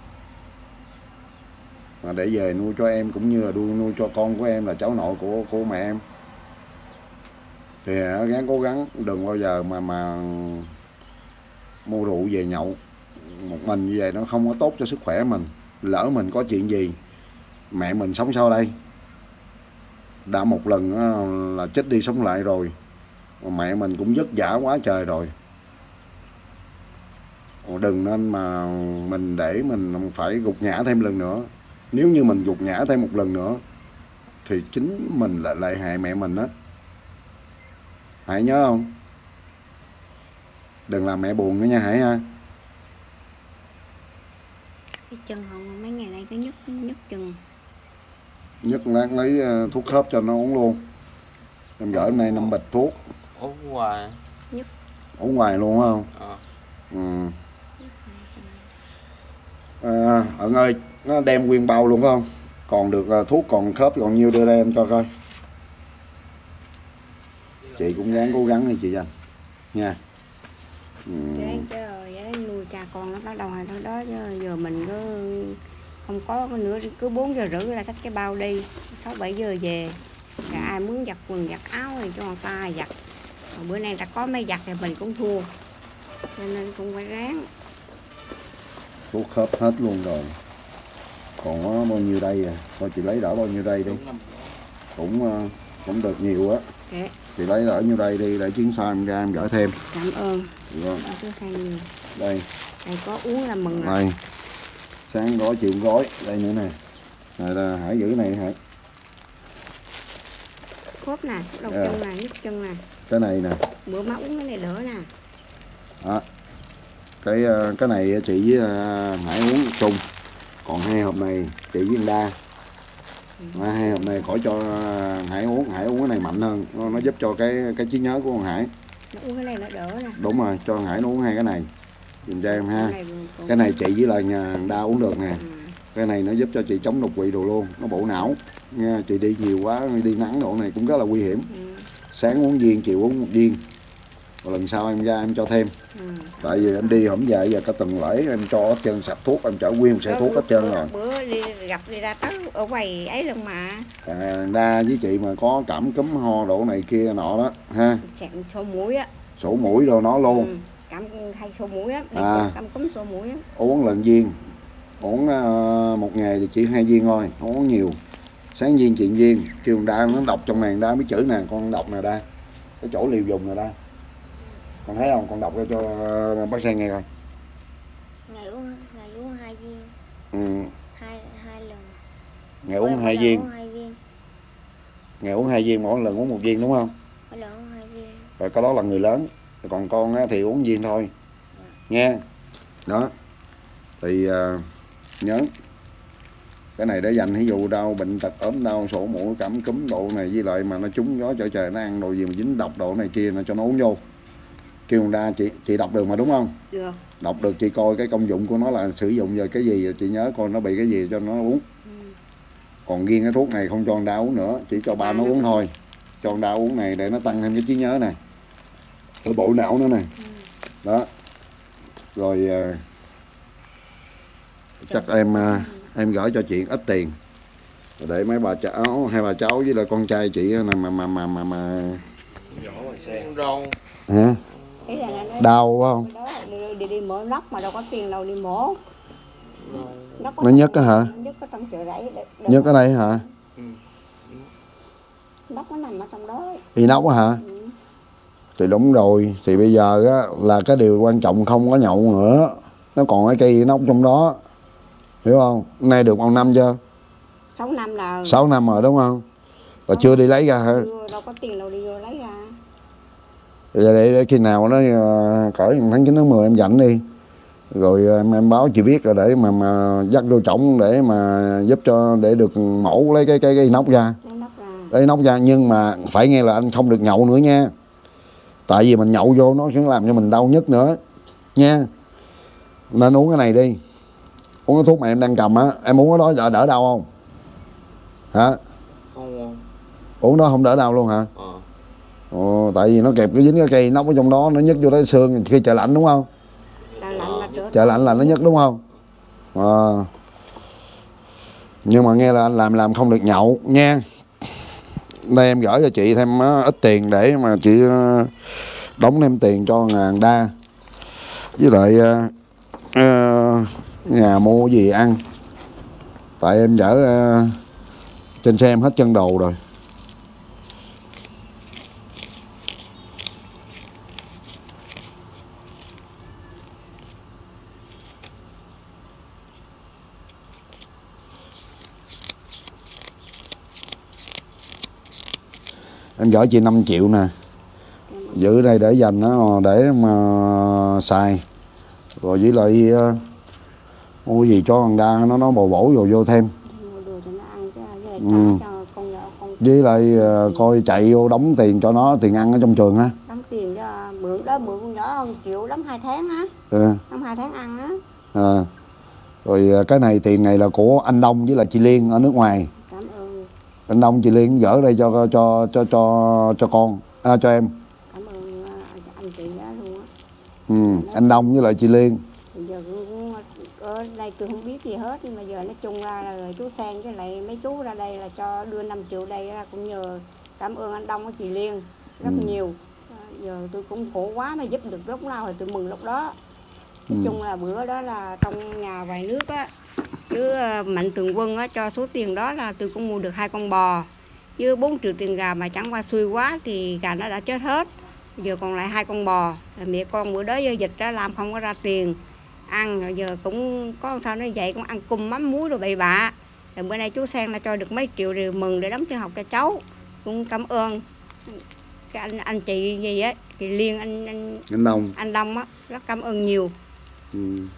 Speaker 1: mà để về nuôi cho em, cũng như là nuôi nuôi cho con của em là cháu nội của của mẹ em. Thì gắng cố gắng đừng bao giờ mà mà mua rượu về nhậu một mình như vậy, nó không có tốt cho sức khỏe mình. Lỡ mình có chuyện gì mẹ mình sống sao đây? Đã một lần là chết đi sống lại rồi, mẹ mình cũng vất vả quá trời rồi. Đừng nên mà mình để mình phải gục ngã thêm lần nữa. Nếu như mình gục ngã thêm một lần nữa thì chính mình lại lại hại mẹ mình đó. Hãy nhớ không? Đừng làm mẹ buồn nữa nha Hải ha.
Speaker 2: Cái chân không mấy ngày nay cứ nhức nhức chân.
Speaker 1: Nhất lát lấy thuốc khớp cho nó uống luôn. Em gửi hôm nay năm bịch thuốc.
Speaker 3: Uống hoài.
Speaker 1: Uống hoài luôn không?
Speaker 3: Ờ.
Speaker 1: Ừ. À, Ẩn ơi, nó đem nguyên bao luôn không? Còn được thuốc còn khớp còn nhiêu đưa đây em cho coi. Chị cũng gắng cố gắng đi chị dành nha. Ừ.
Speaker 2: Chứ chứ nuôi cha con nó tới đâu hay tới đó, chứ giờ mình cứ không có nữa, cứ bốn giờ rưỡi là xách cái bao đi, sáu bảy giờ về. Rồi ai muốn giặt quần giặt áo thì cho người ta giặt. Rồi bữa nay ta có mấy giặt thì mình cũng thua, cho nên cũng phải ráng.
Speaker 1: Thuốc khớp hết luôn rồi. Còn có bao nhiêu đây à? Thôi chị lấy đỡ bao nhiêu đây đi. Cũng cũng được nhiều á.
Speaker 2: Okay.
Speaker 1: Chị lấy đỡ nhiêu đây đi, để chuyến sau em ra em gửi thêm.
Speaker 2: Cảm ơn.
Speaker 1: Được.
Speaker 2: Nhiều.
Speaker 1: Đây.
Speaker 2: Đây có uống là mừng rồi.
Speaker 1: Đây. Sáng gói chiều gói, đây nữa nè. Này là Hải giữ này hả?
Speaker 2: Khớp nè, đầu
Speaker 1: yeah.
Speaker 2: chân nè, nhức chân nè.
Speaker 1: Cái này nè.
Speaker 2: Bữa má uống cái này đỡ nè.
Speaker 1: Đó. Cái cái này chị với Hải uống chung. Còn hai hộp này chị với anh Đa. Ừ. Hai hộp này khỏi cho Hải uống, Hải uống cái này mạnh hơn, nó, nó giúp cho cái cái trí nhớ của con Hải.
Speaker 2: Nó uống cái này nó đỡ nè.
Speaker 1: Đúng rồi, cho Hải nó uống hai cái này. Dùm cho em ha. Cái này, cái này chị với lại nhà Đa uống được nè. Ừ. Cái này nó giúp cho chị chống đột quỵ đồ luôn, nó bổ não. Nha, chị đi nhiều quá, đi nắng độ này cũng rất là nguy hiểm. Ừ. Sáng uống viên, chiều uống một viên. Rồi lần sau em ra em cho thêm. Ừ. Tại vì em đi hổng về giờ cả tuần lễ em cho hết trơn sạch thuốc, em chở nguyên xe thuốc hết trơn rồi.
Speaker 2: Bữa đi gặp đi ra tới ở quầy ấy luôn mà. À,
Speaker 1: Đa với chị mà có cảm cúm ho độ này kia nọ đó ha.
Speaker 2: Sổ mũi á.
Speaker 1: Sổ mũi đồ nó luôn. Ừ.
Speaker 2: Cảm hay sổ mũi á,
Speaker 1: à,
Speaker 2: cảm cúm sổ mũi á.
Speaker 1: Uống lần viên. Uống uh, một ngày thì chỉ hai viên thôi, không uống nhiều. Sáng viên chuyện viên, chiều Đa nó đọc trong này Đa mấy chữ nè, con đọc nè Đa. Cái chỗ liều dùng nè Đa. Con thấy không? Con đọc cho uh, bác Sang nghe coi.
Speaker 4: Ngày uống, ngày uống hai viên.
Speaker 1: Ừ.
Speaker 4: Hai, hai lần.
Speaker 1: Ngày uống hai viên.
Speaker 4: Uống hai viên.
Speaker 1: Ngày uống hai viên, mỗi lần uống một viên đúng không?
Speaker 4: Mỗi lần uống hai viên.
Speaker 1: Rồi cái đó là người lớn, còn con á, thì uống viên thôi nha. Đó thì uh, nhớ cái này để dành ví dụ đau bệnh tật ốm đau sổ mũi cảm cúm độ này, với lại mà nó trúng gió trở trời nó ăn đồ gì mà dính độc độ này kia nó cho nó uống vô. Kêu đa chị chị đọc được mà đúng không?
Speaker 2: Được.
Speaker 1: Đọc được chị coi cái công dụng của nó là sử dụng về cái gì, chị nhớ coi nó bị cái gì cho nó uống.
Speaker 2: Ừ.
Speaker 1: Còn riêng cái thuốc này không cho con đa uống nữa, chỉ cho ba nó uống thôi. Cho con đa uống này để nó tăng thêm cái trí nhớ này, cái bộ não nữa này.
Speaker 2: Ừ.
Speaker 1: Đó. Rồi uh, chắc em uh, em gửi cho chị ít tiền để mấy bà cháu, hai bà cháu với lại con trai chị này mà mà mà mà mà
Speaker 3: rau
Speaker 1: hả?
Speaker 2: Ý là nó
Speaker 1: Đau quá không?
Speaker 2: đó, đi, đi, đi mổ nóc mà đâu có tiền đâu đi mổ. Nóc
Speaker 1: Nó nhức á hả?
Speaker 2: Nhức ở trong chợ rẫy.
Speaker 1: Nhức ở đây hả?
Speaker 2: Nóc nó nằm ở trong đó.
Speaker 1: Y nóc á hả?
Speaker 2: Ừ.
Speaker 1: Thì đúng rồi, thì bây giờ á, là cái điều quan trọng không có nhậu nữa, nó còn cái cây nóc trong đó, hiểu không? Nay được bao năm chưa?
Speaker 2: sáu năm là
Speaker 1: sáu năm rồi đúng không? Là chưa đi lấy ra hả?
Speaker 2: Chưa, đâu có tiền đâu đi vô lấy ra.
Speaker 1: Giờ để, để khi nào nó uh, cỡ tháng chín tháng mười em rảnh đi, rồi em, em báo chị biết rồi để mà mà dắt vô trỏng để mà giúp cho để được mổ lấy cái cái cái nóc ra,
Speaker 2: Lấy nóc ra.
Speaker 1: lấy nóc ra. Nhưng mà phải nghe là anh không được nhậu nữa nha, tại vì mình nhậu vô nó sẽ làm cho mình đau nhức nữa nha. Nên uống cái này đi, uống cái thuốc mà em đang cầm á, em uống cái đó đỡ, đỡ đau không hả?
Speaker 3: không không
Speaker 1: Uống đó không đỡ đau luôn hả?
Speaker 3: ờ.
Speaker 1: Ồ, tại vì nó kẹp cái dính cái cây nóc ở trong đó, nó nhức vô tới xương khi trời lạnh đúng không?
Speaker 2: Là lạnh là trước.
Speaker 1: Trời lạnh là nó nhức đúng không? À. Nhưng mà nghe là anh làm làm không được nhậu nha. Đây em gửi cho chị thêm uh, ít tiền để mà chị uh, đóng thêm tiền cho ngàn đa, với lại uh, uh, nhà mua gì ăn, tại em dở uh, trên xe em hết chân đồ rồi. Em gửi chị năm triệu nè, giữ đây để dành nó để mà xài, rồi với lại uh, mua gì cho thằng đa nó nó bổ bổ rồi vô thêm.
Speaker 2: Mua đồ cho nó ăn chứ, với lại
Speaker 1: Ừ.
Speaker 2: cho con nhỏ con.
Speaker 1: Với lại uh, coi chạy vô đóng tiền cho nó, tiền ăn ở trong trường ha.
Speaker 2: Đóng tiền cho mượn đó, mượn con nhỏ một triệu đóng hai tháng á.
Speaker 1: Ừ.
Speaker 2: Đóng hai tháng ăn á.
Speaker 1: À. Rồi uh, cái này tiền này là của anh Đông với là chị Liên ở nước ngoài.
Speaker 2: Cảm ơn.
Speaker 1: Anh Đông chị Liên gửi đây cho cho cho cho cho con, à, cho em.
Speaker 2: Cảm ơn anh chị đó luôn á.
Speaker 1: Ừ. Anh Đông với lại chị Liên.
Speaker 2: Bây giờ cũng ở đây tôi không biết gì hết, nhưng mà giờ nói chung ra là chú Sang với lại mấy chú ra đây là cho đưa năm triệu đây ra, cũng nhờ cảm ơn anh Đông với chị Liên rất
Speaker 1: Ừ.
Speaker 2: nhiều. À, giờ tôi cũng khổ quá mà giúp được lúc nào thì tôi mừng lúc đó. Nói
Speaker 1: Ừ.
Speaker 2: chung là bữa đó là trong nhà vài nước á, chứ Mạnh Thường Quân á cho số tiền đó là tôi cũng mua được hai con bò, chứ bốn triệu tiền gà mà chẳng qua xui quá thì gà nó đã chết hết. Giờ còn lại hai con bò, mẹ con bữa đó do dịch đó làm không có ra tiền ăn, rồi giờ cũng có sao nó vậy, cũng ăn cung mắm muối rồi bậy bạ. Rồi bữa nay chú Sang là cho được mấy triệu đều mừng để đóng tiền học cho cháu. Cũng cảm ơn cái anh anh chị gì á, chị Liên, anh anh
Speaker 1: Anh Đông.
Speaker 2: anh Đông á, rất cảm ơn nhiều.
Speaker 1: Ừ.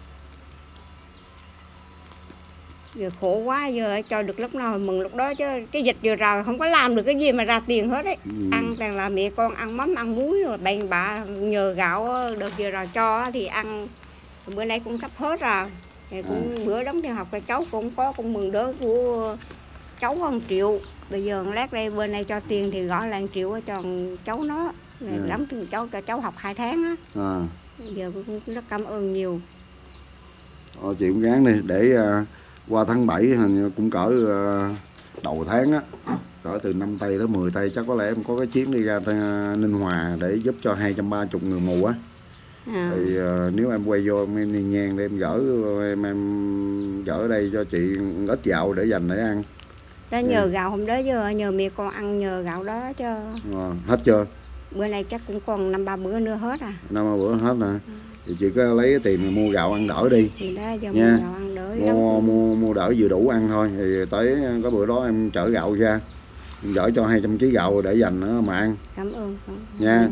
Speaker 2: Giờ khổ quá, giờ cho được lúc nào mừng lúc đó, chứ cái dịch vừa rồi không có làm được cái gì mà ra tiền hết ấy.
Speaker 1: Ừ.
Speaker 2: Ăn toàn là mẹ con ăn mắm ăn muối rồi bậy bạ, nhờ gạo được vừa rồi cho thì ăn. Bữa nay cũng sắp hết rồi, thì cũng à. Bữa đóng tiền học cho cháu cũng có, cũng mừng đỡ của cháu một triệu. Bây giờ lát đây bên này cho tiền thì gọi là một triệu cho cháu nó, à. Đóng tiền cháu cho cháu học hai tháng á.
Speaker 1: À.
Speaker 2: Giờ cũng rất cảm ơn nhiều.
Speaker 1: Ờ, chị cũng gán đi để uh, qua tháng bảy hình như cũng cỡ uh, đầu tháng á, cỡ từ năm tây tới mười tây chắc có lẽ em có cái chuyến đi ra uh, Ninh Hòa để giúp cho hai trăm ba mươi người mù á. À. Thì uh, nếu em quay vô em đi ngang để em gỡ em em gỡ đây cho chị ít gạo để dành để ăn.
Speaker 2: Đó nhờ ừ. Gạo hôm đó giờ nhờ mẹ con ăn nhờ gạo đó chứ.
Speaker 1: À, hết chưa?
Speaker 2: Bữa nay chắc cũng còn năm ba bữa nữa hết à.
Speaker 1: Năm ba bữa hết nè. Ừ. Thì chị có lấy cái tiền mà mua gạo ăn đỡ đi.
Speaker 2: Thì đó giờ
Speaker 1: nha.
Speaker 2: Mua gạo ăn đỡ.
Speaker 1: Mua, mua, mua đỡ vừa đủ ăn thôi. Thì tới cái bữa đó em chở gạo ra. Gửi cho hai trăm ký gạo để dành nữa mà ăn
Speaker 2: Cảm ơn, cảm ơn.
Speaker 1: nha.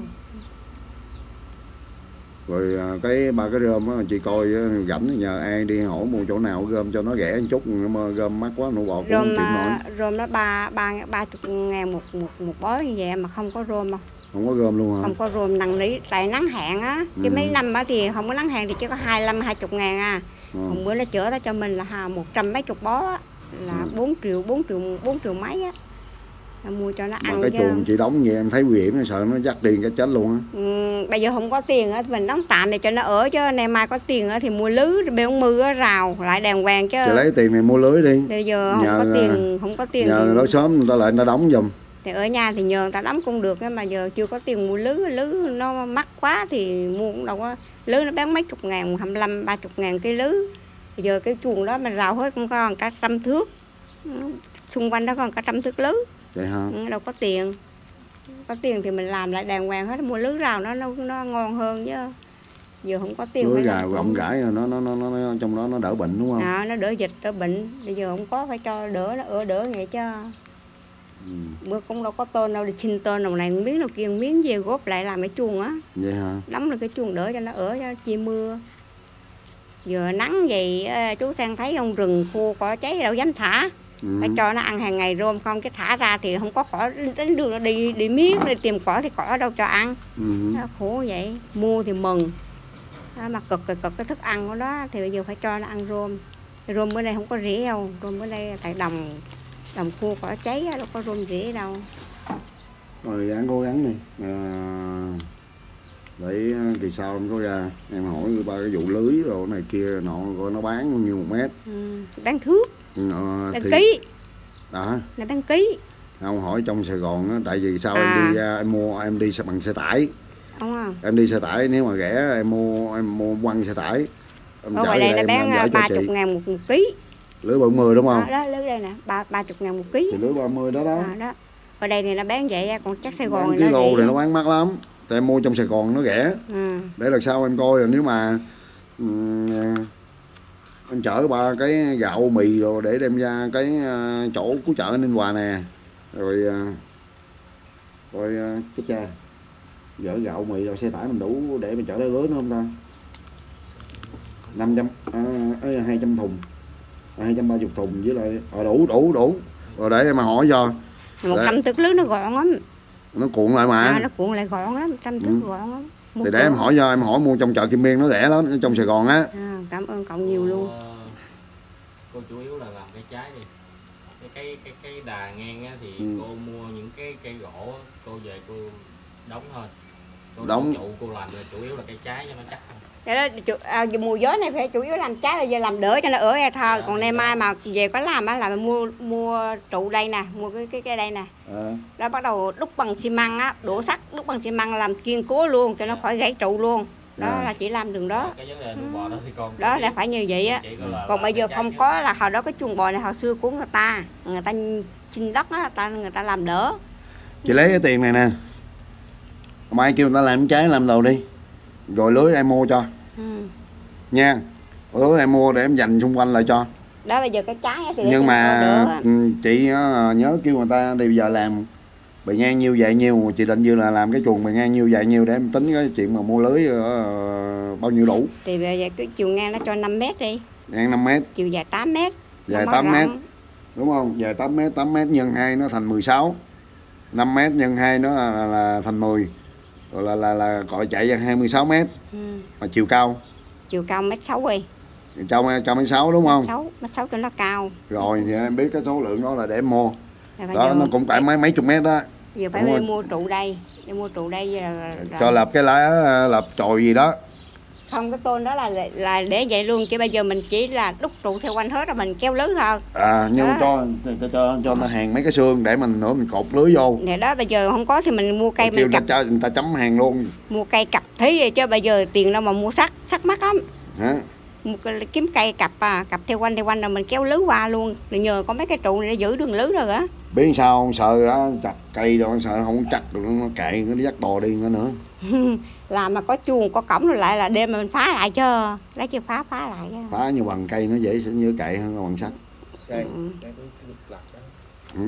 Speaker 1: Rồi à, cái ba cái rơm á chị coi rảnh nhờ ai đi hỏi mua chỗ nào gom cho nó rẻ một chút, mà gom mắc quá nó bò cũng không
Speaker 2: Rôm
Speaker 1: chịu nổi.
Speaker 2: rôm nó ba ba ba chục ngàn một một một bó như vậy mà không có rôm không?
Speaker 1: Không có gom luôn hả?
Speaker 2: Không có rôm nặng lý tại nắng hạn á, chứ
Speaker 1: Ừ.
Speaker 2: mấy năm á thì không có nắng hạn thì chỉ có hai mươi lăm hai chục ngàn à.
Speaker 1: Ừ.
Speaker 2: Còn bữa nó chở tới cho mình là hà một trăm mấy chục bó á, là
Speaker 1: Ừ.
Speaker 2: bốn triệu bốn triệu bốn triệu mấy á. Là mua cho nó
Speaker 1: Mà
Speaker 2: ăn
Speaker 1: cái
Speaker 2: chứ.
Speaker 1: chuồng chị đóng vậy em thấy nguy hiểm, sợ nó dắt tiền cái chết luôn á.
Speaker 2: Ừ, bây giờ không có tiền á mình đóng tạm để cho nó ở, chứ nay mai có tiền á thì mua lưới bê mưa á, rào lại đàng hoàng chứ.
Speaker 1: Chị lấy tiền này mua lưới đi.
Speaker 2: Bây giờ không
Speaker 1: Nhờ,
Speaker 2: có tiền không có tiền
Speaker 1: Nhờ
Speaker 2: thì,
Speaker 1: nói sớm người ta lại người ta đóng giùm.
Speaker 2: thì ở nhà thì nhờ người ta đóng cũng được, mà giờ chưa có tiền mua lưới, lưới nó mắc quá thì mua cũng đâu có. Lưới nó bán mấy chục ngàn, hai mươi lăm ba chục ngàn cái lưới. Bây giờ cái chuồng đó mình rào hết cũng còn cả trăm thước, xung quanh đó còn cả trăm thước lưới.
Speaker 1: Vậy hả?
Speaker 2: Ừ, đâu có tiền, có tiền thì mình làm lại đàng hoàng hết, mua lưới rào nó nó nó ngon hơn chứ giờ không có tiền.
Speaker 1: Lưới
Speaker 2: phải
Speaker 1: gà
Speaker 2: làm
Speaker 1: rộng
Speaker 2: cũng-
Speaker 1: rãi nó nó, nó nó nó trong đó nó đỡ bệnh đúng không?
Speaker 2: À, nó đỡ dịch đỡ bệnh, bây giờ không có phải cho đỡ nó ở đỡ vậy chứ.
Speaker 1: Ừ.
Speaker 2: Bữa cũng đâu có tên đâu, đi xin tên nào này miếng nào kia miếng về góp lại làm cái chuồng á,
Speaker 1: Vậy hả?
Speaker 2: đóng được cái chuồng đỡ cho nó ở cho chi mưa. Giờ nắng vậy ờ, chú Sang thấy ông rừng khô cỏ cháy đâu dám thả.
Speaker 1: Ừ.
Speaker 2: Phải cho nó ăn hàng ngày rôm, không cái thả ra thì không có cỏ, đến đường nó đi đi miếng đi tìm cỏ thì cỏ đâu cho ăn.
Speaker 1: Ừ.
Speaker 2: Nó khổ vậy, mua thì mừng. Đó, mà cực cực cực cái thức ăn của nó thì bây giờ phải cho nó ăn rôm. Rôm bữa nay không có rễ đâu, rôm bữa nay tại đồng đồng khô cỏ cháy đâu có rôm rễ đâu.
Speaker 1: Rồi ráng cố gắng đi. À, để kỳ sau em có ra em hỏi ba cái vụ lưới rồi này kia nọ coi nó bán bao nhiêu một mét.
Speaker 2: Ừ, bán thước,
Speaker 1: Ờ,
Speaker 2: bán
Speaker 1: thì
Speaker 2: ký,
Speaker 1: đó
Speaker 2: là bán ký.
Speaker 1: không hỏi trong Sài Gòn á, tại vì sao
Speaker 2: À.
Speaker 1: em đi ra em mua em đi xe- bằng xe tải,
Speaker 2: Đúng không?
Speaker 1: em đi xe tải nếu mà rẻ em mua em mua quăng xe tải em
Speaker 2: Ở
Speaker 1: chở
Speaker 2: ngoài đây
Speaker 1: về
Speaker 2: nó
Speaker 1: em,
Speaker 2: bán
Speaker 1: em gửi cho
Speaker 2: ba chục
Speaker 1: chị.
Speaker 2: ngàn một, một ký.
Speaker 1: Lưới bảy mươi đúng không?
Speaker 2: Đó, đó lưới đây nè, ba ba chục ngàn một ký.
Speaker 1: Thì lưới ba mươi đó đó.
Speaker 2: À, đó. Ở đây thì nó bán vậy, còn chắc Sài Gòn
Speaker 1: Bán
Speaker 2: thì
Speaker 1: ký
Speaker 2: nó
Speaker 1: lô
Speaker 2: rẻ.
Speaker 1: thì nó bán mắc lắm. Tại em mua trong Sài Gòn nó rẻ.
Speaker 2: Ừ.
Speaker 1: Để lần sau em coi rồi nếu mà um, em chở ba cái gạo mì rồi để đem ra cái uh, chỗ của chợ Ninh Hòa nè. Rồi uh, rồi uh, cái cha dỡ gạo mì rồi xe tải mình đủ để mình chở tới lưới nữa không ta? năm trăm à, hai trăm thùng. À, hai trăm ba mươi thùng với lại à, đủ đủ đủ. Rồi để em mà hỏi cho.
Speaker 2: Một
Speaker 1: Để-
Speaker 2: trăm tấc lưới nó gọn lắm.
Speaker 1: Nó cuộn lại mà.
Speaker 2: À, nó cuộn lại gọn lắm, trăm tấc
Speaker 1: Ừ.
Speaker 2: gọn lắm. Mua
Speaker 1: Thì để em
Speaker 2: cửa.
Speaker 1: hỏi cho em hỏi mua trong chợ Kim Biên nó rẻ lắm, ở trong Sài Gòn á.
Speaker 2: À, cảm ơn cậu nhiều luôn.
Speaker 5: Cô, cô chủ yếu là làm cái trái đi. Cái cái cái cái đà ngang á thì
Speaker 1: Ừ.
Speaker 5: cô mua những cái cây gỗ á, cô về cô đóng thôi. Cô
Speaker 1: Đóng.
Speaker 5: trụ cô làm là chủ yếu là cây trái cho nó chắc thôi.
Speaker 2: Cái đó chủ, à, mùa gió này phải chủ yếu làm trái, bây giờ làm đỡ cho nó ở đây thôi.
Speaker 5: À,
Speaker 2: Còn nay
Speaker 5: đó.
Speaker 2: mai mà về có làm á là mình mua mua trụ đây nè, mua cái cái cái đây nè.
Speaker 1: À.
Speaker 2: Đó bắt đầu đúc bằng xi măng á, đổ sắt đúc bằng xi măng làm kiên cố luôn cho nó khỏi gãy trụ luôn. Đó
Speaker 1: À.
Speaker 2: là chỉ làm đường đó.
Speaker 5: Cái vấn đề nuôi bò đó thì còn
Speaker 2: Đó là phải như vậy á.
Speaker 5: chỉ có là
Speaker 2: Còn
Speaker 5: làm
Speaker 2: bây giờ
Speaker 5: cái trái
Speaker 2: không
Speaker 5: chứ.
Speaker 2: có là hồi đó cái chuồng bò này hồi xưa của người ta, người ta xin đất á, người ta người ta làm đỡ.
Speaker 1: Chị lấy cái tiền này nè, mai kêu người ta làm trái làm đầu đi, rồi lưới em mua cho
Speaker 2: Ừ.
Speaker 1: nha, lưới em mua để em dành xung quanh lại cho.
Speaker 2: Đó bây giờ cái trái á thì để
Speaker 1: Nhưng
Speaker 2: cho
Speaker 1: mà
Speaker 2: nó đỡ.
Speaker 1: ừ, chị á, nhớ kêu người ta đi giờ làm bề ngang nhiêu dài nhiêu, chị định như là làm cái chuồng bề ngang nhiêu dài nhiêu để em tính cái chuyện mà mua lưới ờ, bao nhiêu đủ.
Speaker 2: Thì bây giờ cái chiều ngang nó cho năm mét đi,
Speaker 1: Ngang năm mét,
Speaker 2: chiều dài tám mét.
Speaker 1: dài
Speaker 2: Nó
Speaker 1: tám mét,
Speaker 2: rộng.
Speaker 1: đúng không? Dài tám mét, tám mét nhân hai nó thành mười sáu, năm mét nhân hai nó là, là, là thành mười, rồi là là là gọi chạy ra hai mươi sáu mét.
Speaker 2: Ừ.
Speaker 1: Mà chiều cao
Speaker 2: Chiều cao mét sáu đi,
Speaker 1: trong trăm mấy sáu đúng không?
Speaker 2: sáu mét sáu cho nó cao.
Speaker 1: Rồi thì em biết cái số lượng đó là để em mua.
Speaker 2: Rồi bây
Speaker 1: Đó
Speaker 2: giờ
Speaker 1: nó cũng phải mấy mấy chục mét đó.
Speaker 2: giờ phải
Speaker 1: đúng
Speaker 2: đi
Speaker 1: rồi.
Speaker 2: mua trụ đây, đi mua trụ đây giờ là, là
Speaker 1: Cho lập cái lá lập chòi gì đó.
Speaker 2: không, cái tôn đó là là để vậy luôn, chứ bây giờ mình chỉ là đúc trụ theo quanh hết rồi mình kéo lưới thôi.
Speaker 1: À nhưng mà
Speaker 2: Đó.
Speaker 1: cho cho cho cho nó hàng mấy cái xương để mình nữa mình cột lưới vô.
Speaker 2: Để đó bây giờ không có thì mình mua cây
Speaker 1: Rồi kêu
Speaker 2: mình
Speaker 1: ta
Speaker 2: cặp,
Speaker 1: cho người ta chấm hàng luôn.
Speaker 2: mua cây cặp thí vậy chứ bây giờ tiền đâu mà mua sắt, sắt mắc lắm.
Speaker 1: Hả?
Speaker 2: Mua cái, kiếm cây cặp à, cặp theo quanh theo quanh rồi mình kéo lưới qua luôn. Rồi nhờ có mấy cái trụ này để giữ đường lưới rồi á.
Speaker 1: Biết sao không, sợ đó chặt cây rồi sợ không chặt được nó cậy nó dắt bò đi nữa nữa.
Speaker 2: Làm mà có chuồng có cổng rồi lại là đêm mà mình phá lại chứ, lấy chưa phá phá lại chứ.
Speaker 1: Phá như bằng cây nó dễ sẽ như cậy hơn là bằng sắt.
Speaker 3: Đây, đây có cái lật đó.
Speaker 1: Ừ.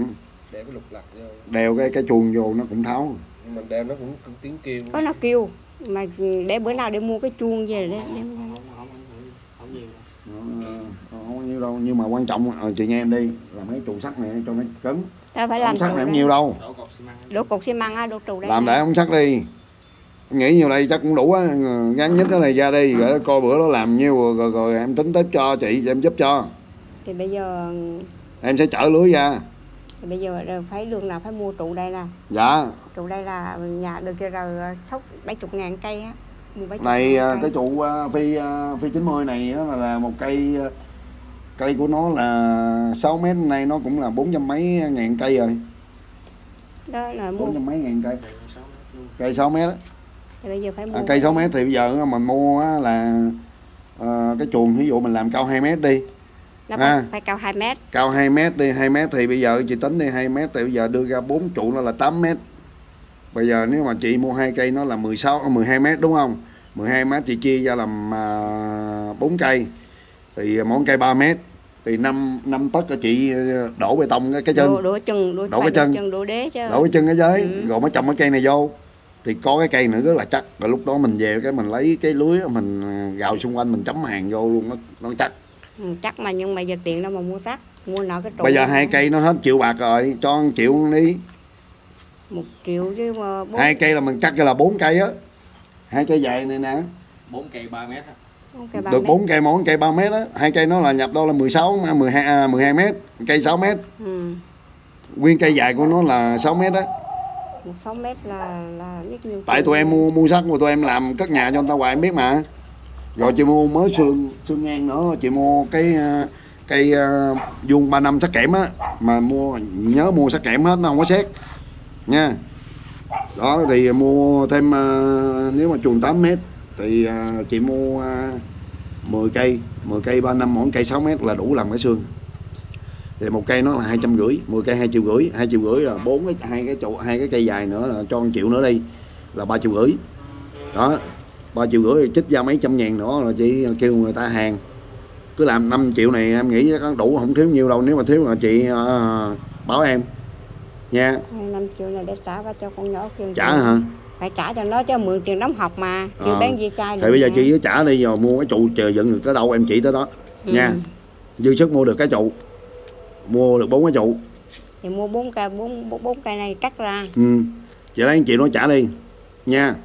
Speaker 3: đeo cái lục lặt vô,
Speaker 1: đeo cái cái chuông vô nó cũng tháo.
Speaker 3: nhưng mình đeo nó cũng, cũng tiếng kêu.
Speaker 2: Có nó kêu mà để bữa nào để mua cái chuông về để, để...
Speaker 5: không không không nhiều
Speaker 1: Nó, không có nhiêu đâu, nhưng mà quan trọng ờ, chị nghe em đi, làm mấy trụ sắt này cho nó cứng.
Speaker 2: Ta phải làm
Speaker 1: Ống sắt
Speaker 2: trụ
Speaker 1: này không
Speaker 2: đây.
Speaker 1: nhiều đâu,
Speaker 5: đổ cột xi măng.
Speaker 2: Đổ cột xi măng á, đổ trụ đây.
Speaker 1: làm
Speaker 2: này.
Speaker 1: để ống sắt đi. Em nghĩ nhiều đây chắc cũng đủ á, ngắn nhất cái này ra đi, rồi coi bữa đó làm nhiêu rồi, rồi, rồi em tính tiếp cho chị, em giúp cho.
Speaker 2: Thì bây giờ
Speaker 1: Em sẽ chở lưới ra.
Speaker 2: thì bây giờ phải đường nào phải mua trụ đây nè.
Speaker 1: Dạ.
Speaker 2: Trụ đây là nhà được cho rồi sáu bảy chục ngàn cây á. Mua bảy chục
Speaker 1: Này
Speaker 2: ngàn
Speaker 1: cái
Speaker 2: cây.
Speaker 1: trụ uh, phi uh, phi chín mươi này á, là, là một cây uh, cây của nó là sáu mét, nay nó cũng là bốn trăm mấy ngàn cây rồi.
Speaker 2: Đó là mua.
Speaker 1: Bốn trăm mấy ngàn cây.
Speaker 5: Cây sáu mét luôn.
Speaker 1: Cây sáu mét á.
Speaker 2: Thì bây giờ phải mua.
Speaker 1: À, cây sáu mét thì bây giờ mình mua á, là uh, cái chuồng ví dụ mình làm cao hai mét đi.
Speaker 2: Nó
Speaker 1: à.
Speaker 2: phải, phải cao hai mét.
Speaker 1: Cao hai mét đi, hai mét thì bây giờ chị tính đi hai mét thì bây giờ đưa ra bốn trụ nó là tám mét. Bây giờ nếu mà chị mua hai cây nó là mười sáu mười hai mét đúng không? mười hai mét chị chia ra làm uh, bốn cây. Thì mỗi cây ba mét. Thì năm năm tấc cho chị đổ bê tông cái, cái chân.
Speaker 2: Đổ, đổ chân, đổ,
Speaker 1: Đổ cái chân.
Speaker 2: chân, đổ đế chứ.
Speaker 1: Đổ cái chân cái giới,
Speaker 2: Ừ.
Speaker 1: rồi mới trồng cái cây này vô. Thì có cái cây nữa rất là chắc. Rồi lúc đó mình về cái mình lấy cái lưới mình gào xung quanh mình chấm hàng vô luôn, nó nó chắc.
Speaker 2: Ừ, chắc mà nhưng mà giờ tiền đâu mà mua sắt, mua nợ cái trụ.
Speaker 1: Bây giờ hai cây nó hết triệu bạc rồi, cho một triệu đi.
Speaker 2: Một triệu chứ mà bốn...
Speaker 1: Hai cây là mình cắt cho là bốn cây á. Hai cây dài này nè.
Speaker 5: bốn cây ba mét á.
Speaker 2: bốn cây ba
Speaker 1: Được
Speaker 2: mét.
Speaker 1: bốn cây mỗi cây ba mét á. Hai cây nó là nhập đâu là mười sáu mười hai à, mười hai mét, cây sáu mét.
Speaker 2: Ừ.
Speaker 1: Nguyên cây dài của nó là sáu mét á.
Speaker 2: Một sáu mét là là biết nhiêu.
Speaker 1: Tại tụi em mua mua sắt của tụi em làm cất nhà cho người ta hoài em biết mà. Rồi chị mua mới xương xương ngang nữa, chị mua cái uh, cây uh, vuông ba năm sắt kẽm á, mà mua nhớ mua sắt kẽm hết nó không có xét nha. Đó thì mua thêm uh, nếu mà chuồng tám mét thì uh, chị mua uh, mười cây, mười cây ba năm mỗi cây sáu mét là đủ làm cái xương. Thì một cây nó là hai trăm rưỡi, mười cây hai triệu rưỡi, hai triệu rưỡi là bốn cái hai cái trụ hai cái cây dài nữa là cho một triệu nữa đi là ba triệu rưỡi. Đó, ba triệu rưỡi chích ra mấy trăm ngàn nữa là chị kêu người ta hàng. Cứ làm năm triệu này em nghĩ có đủ, không thiếu nhiều đâu, nếu mà thiếu là chị uh, báo em nha.
Speaker 2: năm triệu này để trả cho con nhỏ kia.
Speaker 1: Trả hả?
Speaker 2: Phải trả cho nó cho mượn tiền đóng học mà, chưa
Speaker 1: À.
Speaker 2: bán gì chai.
Speaker 1: Thì bây giờ chị cứ trả đi rồi mua cái trụ chờ dựng được tới đâu em chỉ tới đó
Speaker 2: Ừ.
Speaker 1: nha. Dư sức mua được cái trụ, mua được bốn cái trụ.
Speaker 2: Thì mua bốn cây bốn bốn cây này cắt ra.
Speaker 1: Ừ. Chị lấy anh chị nó trả đi nha.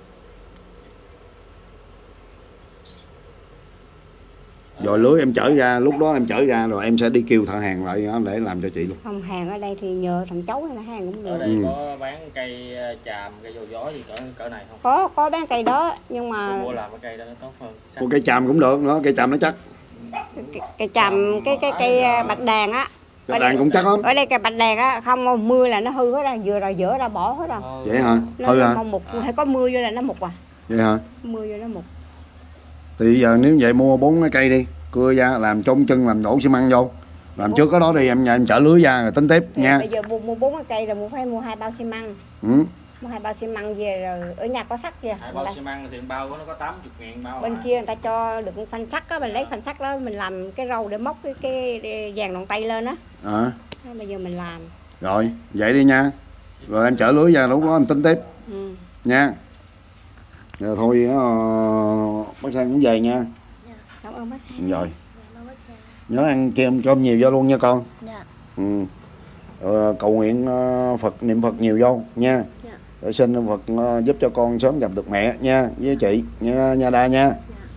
Speaker 1: Rồi lưới em chở ra, lúc đó em chở ra rồi em sẽ đi kêu thợ hàng lại để làm cho chị luôn.
Speaker 2: Không, hàng ở đây thì nhờ thằng cháu nó hàng cũng
Speaker 5: Ở
Speaker 2: được.
Speaker 5: đây
Speaker 1: Ừ.
Speaker 5: có bán cây ờ, chàm, cây dầu gió gì cỡ cỡ này không?
Speaker 2: Có có bán cây đó nhưng mà
Speaker 5: Tôi mua làm cái cây đó nó tốt hơn.
Speaker 1: Cô cây chàm cũng được nữa, cây chàm nó chắc.
Speaker 2: cái, cái chàm cái cái cây bạch đàn á.
Speaker 1: Cây đàn cũng chắc lắm.
Speaker 2: Ở đây cây bạch đàn á, không mưa là nó hư hết ra, vừa rồi dỡ ra bỏ hết ra.
Speaker 1: Vậy hả?
Speaker 2: Nó
Speaker 1: Thôi hả?
Speaker 2: không mục, hay có mưa vô là nó mục à.
Speaker 1: Vậy hả?
Speaker 2: Mưa vô nó mục.
Speaker 1: Thì giờ nếu vậy mua bốn cái cây đi, cưa ra làm trống chân làm đổ xi măng vô. Làm trước cái đó đi em nhà em chở lưới ra rồi tính tiếp
Speaker 2: Thì
Speaker 1: nha.
Speaker 2: bây giờ mua mua bốn cái cây rồi mua phải mua hai bao xi măng.
Speaker 1: Ừ.
Speaker 2: Mua hai bao xi măng về rồi ở nhà có sắt kìa.
Speaker 5: Hai bao xi măng thì bao của nó có tám mươi ngàn bao.
Speaker 2: Bên
Speaker 5: à.
Speaker 2: kia người ta cho được phanh sắt á, mình lấy phanh sắt đó mình làm cái râu để móc cái cái, cái dàn đòn tay lên á.
Speaker 1: À.
Speaker 2: Bây giờ mình làm.
Speaker 1: Rồi, vậy đi nha. Rồi em chở lưới ra lúc đó em tính tiếp
Speaker 2: Ừ.
Speaker 1: nha. Rồi thôi uh, bác Sang cũng về nha.
Speaker 2: Cảm ơn bác Sang.
Speaker 1: Rồi. Nhớ ăn kem cơm nhiều vô luôn nha con.
Speaker 4: Dạ.
Speaker 1: Ừ. Ờ, cầu nguyện uh, Phật niệm Phật nhiều vô nha.
Speaker 4: Dạ.
Speaker 1: Để xin Phật uh, giúp cho con sớm gặp được mẹ nha với chị nha, nha Đa nha.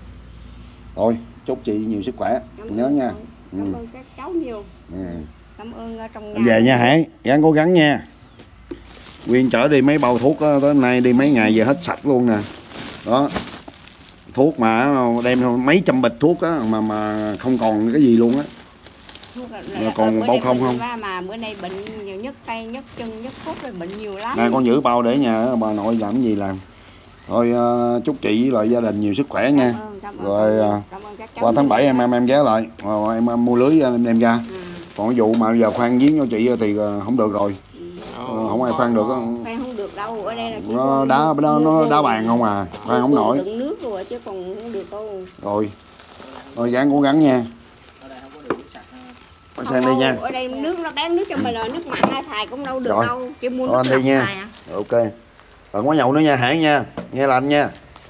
Speaker 1: Thôi chúc chị nhiều sức khỏe.
Speaker 2: Cảm
Speaker 1: Nhớ
Speaker 2: ơn
Speaker 1: nha.
Speaker 2: con.
Speaker 1: Ừ.
Speaker 2: Cảm ơn các cháu nhiều.
Speaker 1: Ừ.
Speaker 2: Cảm ơn ở trong nhà.
Speaker 1: Em về nha Hải, gắng cố gắng nha. Nguyên chở đi mấy bao thuốc đó, tới nay đi mấy ngày về hết sạch luôn nè. Đó. Thuốc mà đem mấy trăm bịch thuốc á mà mà không còn cái gì luôn á.
Speaker 2: Thuốc là-
Speaker 1: Mà
Speaker 2: là-
Speaker 1: còn
Speaker 2: bữa
Speaker 1: bao
Speaker 2: nay
Speaker 1: không
Speaker 2: bệnh
Speaker 1: không?
Speaker 2: quá mà bữa nay bệnh nhiều, nhức tay nhức chân nhức cốt rồi bệnh nhiều lắm.
Speaker 1: Nè con giữ bao để nhà bà nội làm cái gì làm. Thôi uh, chúc chị với lại gia đình nhiều sức khỏe nha.
Speaker 2: Cảm ơn, cảm ơn,
Speaker 1: Rồi
Speaker 2: cảm ơn,
Speaker 1: uh,
Speaker 2: cảm ơn các cháu
Speaker 1: qua tháng
Speaker 2: nhiều
Speaker 1: bảy em
Speaker 2: nha.
Speaker 1: em em ghé lại. Rồi em, em mua lưới em đem ra.
Speaker 2: Ừ.
Speaker 1: Còn cái vụ mà giờ khoan giếng cho chị thì uh, không được rồi.
Speaker 5: Ờ,
Speaker 1: Ờ, không ai khoan được á.
Speaker 2: Khoan không được đâu, ở đây là chỉ
Speaker 1: Nó
Speaker 2: có
Speaker 1: đá
Speaker 2: nước-
Speaker 1: nó, nó
Speaker 2: nước
Speaker 1: đá
Speaker 2: bùn.
Speaker 1: bàn không à. Khoan không
Speaker 2: Nước
Speaker 1: nổi.
Speaker 2: bùn đựng nước rồi chứ còn không được đâu.
Speaker 1: Rồi. Rồi gắng cố gắng nha.
Speaker 5: Ở đây không có đường nước sạch.
Speaker 1: Anh sang đi nha.
Speaker 2: Ở đây nước nó bán nước cho mình là nước mặn xài cũng đâu được
Speaker 1: Rồi.
Speaker 2: đâu, chỉ mua
Speaker 1: Rồi,
Speaker 2: nước
Speaker 1: anh đi
Speaker 2: lọc
Speaker 1: nha.
Speaker 2: xài à.
Speaker 1: Ok. Đừng có nhậu nữa nha Hải nha, nghe là anh nha.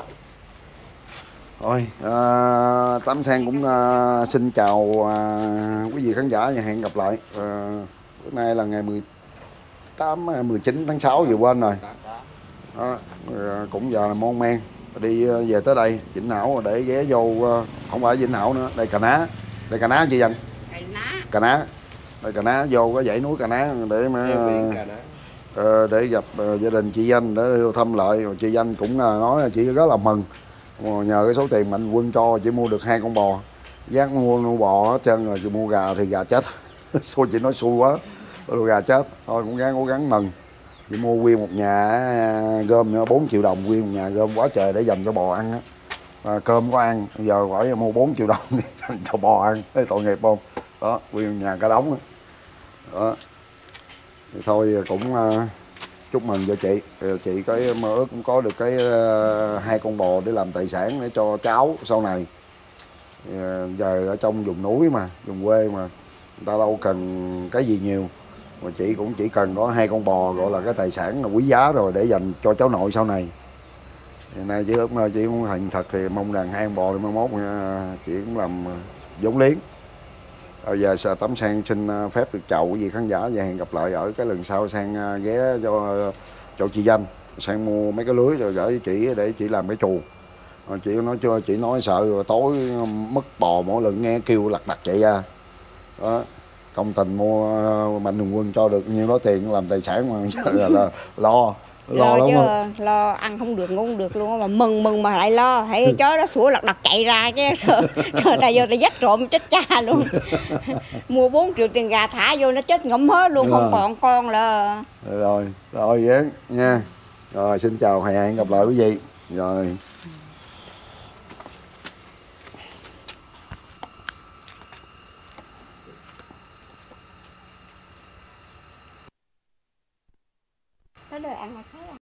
Speaker 1: Rồi, à, Tám Sang cũng à, xin chào à, quý vị khán giả và hẹn gặp lại. À, bữa nay là ngày mười tám, mười chín tháng sáu vừa quên rồi. Đó, à, cũng giờ là mon men đi về tới đây Vĩnh Hảo để ghé vô, không phải Vĩnh Hảo nữa, đây Cà Ná. Đây Cà Ná chị dành. Cà Ná. Đây Cà Ná, vô cái dãy núi Cà Ná để mà uh, để gặp uh, gia đình chị Danh để thăm lại. Chị Danh cũng uh, nói là chị rất là mừng. Nhờ cái số tiền Mạnh Quân cho chị mua được hai con bò, giác mua nuôi bò hết trơn rồi, chị mua gà thì gà chết. Xui, chị nói xui quá, nuôi gà chết thôi, cũng gắng cố gắng mừng. Chị mua nguyên một nhà gom bốn triệu đồng, nguyên một nhà gom quá trời để dành cho bò ăn á. À, cơm có ăn, giờ phải mua bốn triệu đồng để cho bò ăn, thấy tội nghiệp không? Đó, nguyên một nhà cả đống đó. Đó. Thì thôi cũng uh, chúc mừng cho chị. Chị cái mơ ước cũng có được cái uh, hai con bò để làm tài sản để cho cháu sau này. Uh, giờ ở trong vùng núi mà, vùng quê mà, người ta đâu cần cái gì nhiều. Mà chị cũng chỉ cần có hai con bò gọi là cái tài sản là quý giá rồi để dành cho cháu nội sau này. Hiện nay chị ước mơ chị cũng thành thật thì mong rằng hai con bò thì mai mốt uh, chị cũng làm uh, vốn liếng. Bây giờ sợ Tám Sang xin phép được chào quý vị khán giả và hẹn gặp lại ở cái lần sau. Sang ghé cho cho chị Danh, Sang mua mấy cái lưới rồi gửi chị để chị làm cái chuồng. Chị nói chưa, chị nói sợ rồi tối mất bò mỗi lần nghe kêu lặt đặt chạy ra. Đó, công tình mua Mạnh Thường Quân cho được nhiêu đó tiền làm tài sản mà là, là lo. Lo, lo lắm không?
Speaker 2: Lo ăn không được, ngủ không được luôn mà mừng mừng mà lại lo, thấy chó đó sủa lật đật chạy ra chứ sợ ta vô ta dắt trộm chết cha luôn. Mua bốn triệu tiền gà thả vô nó chết ngậm hết luôn, không còn con là.
Speaker 1: Rồi, rồi vậy nha. Rồi xin chào, hẹn gặp lại quý vị. Rồi.
Speaker 2: Tới đời ăn mà thấy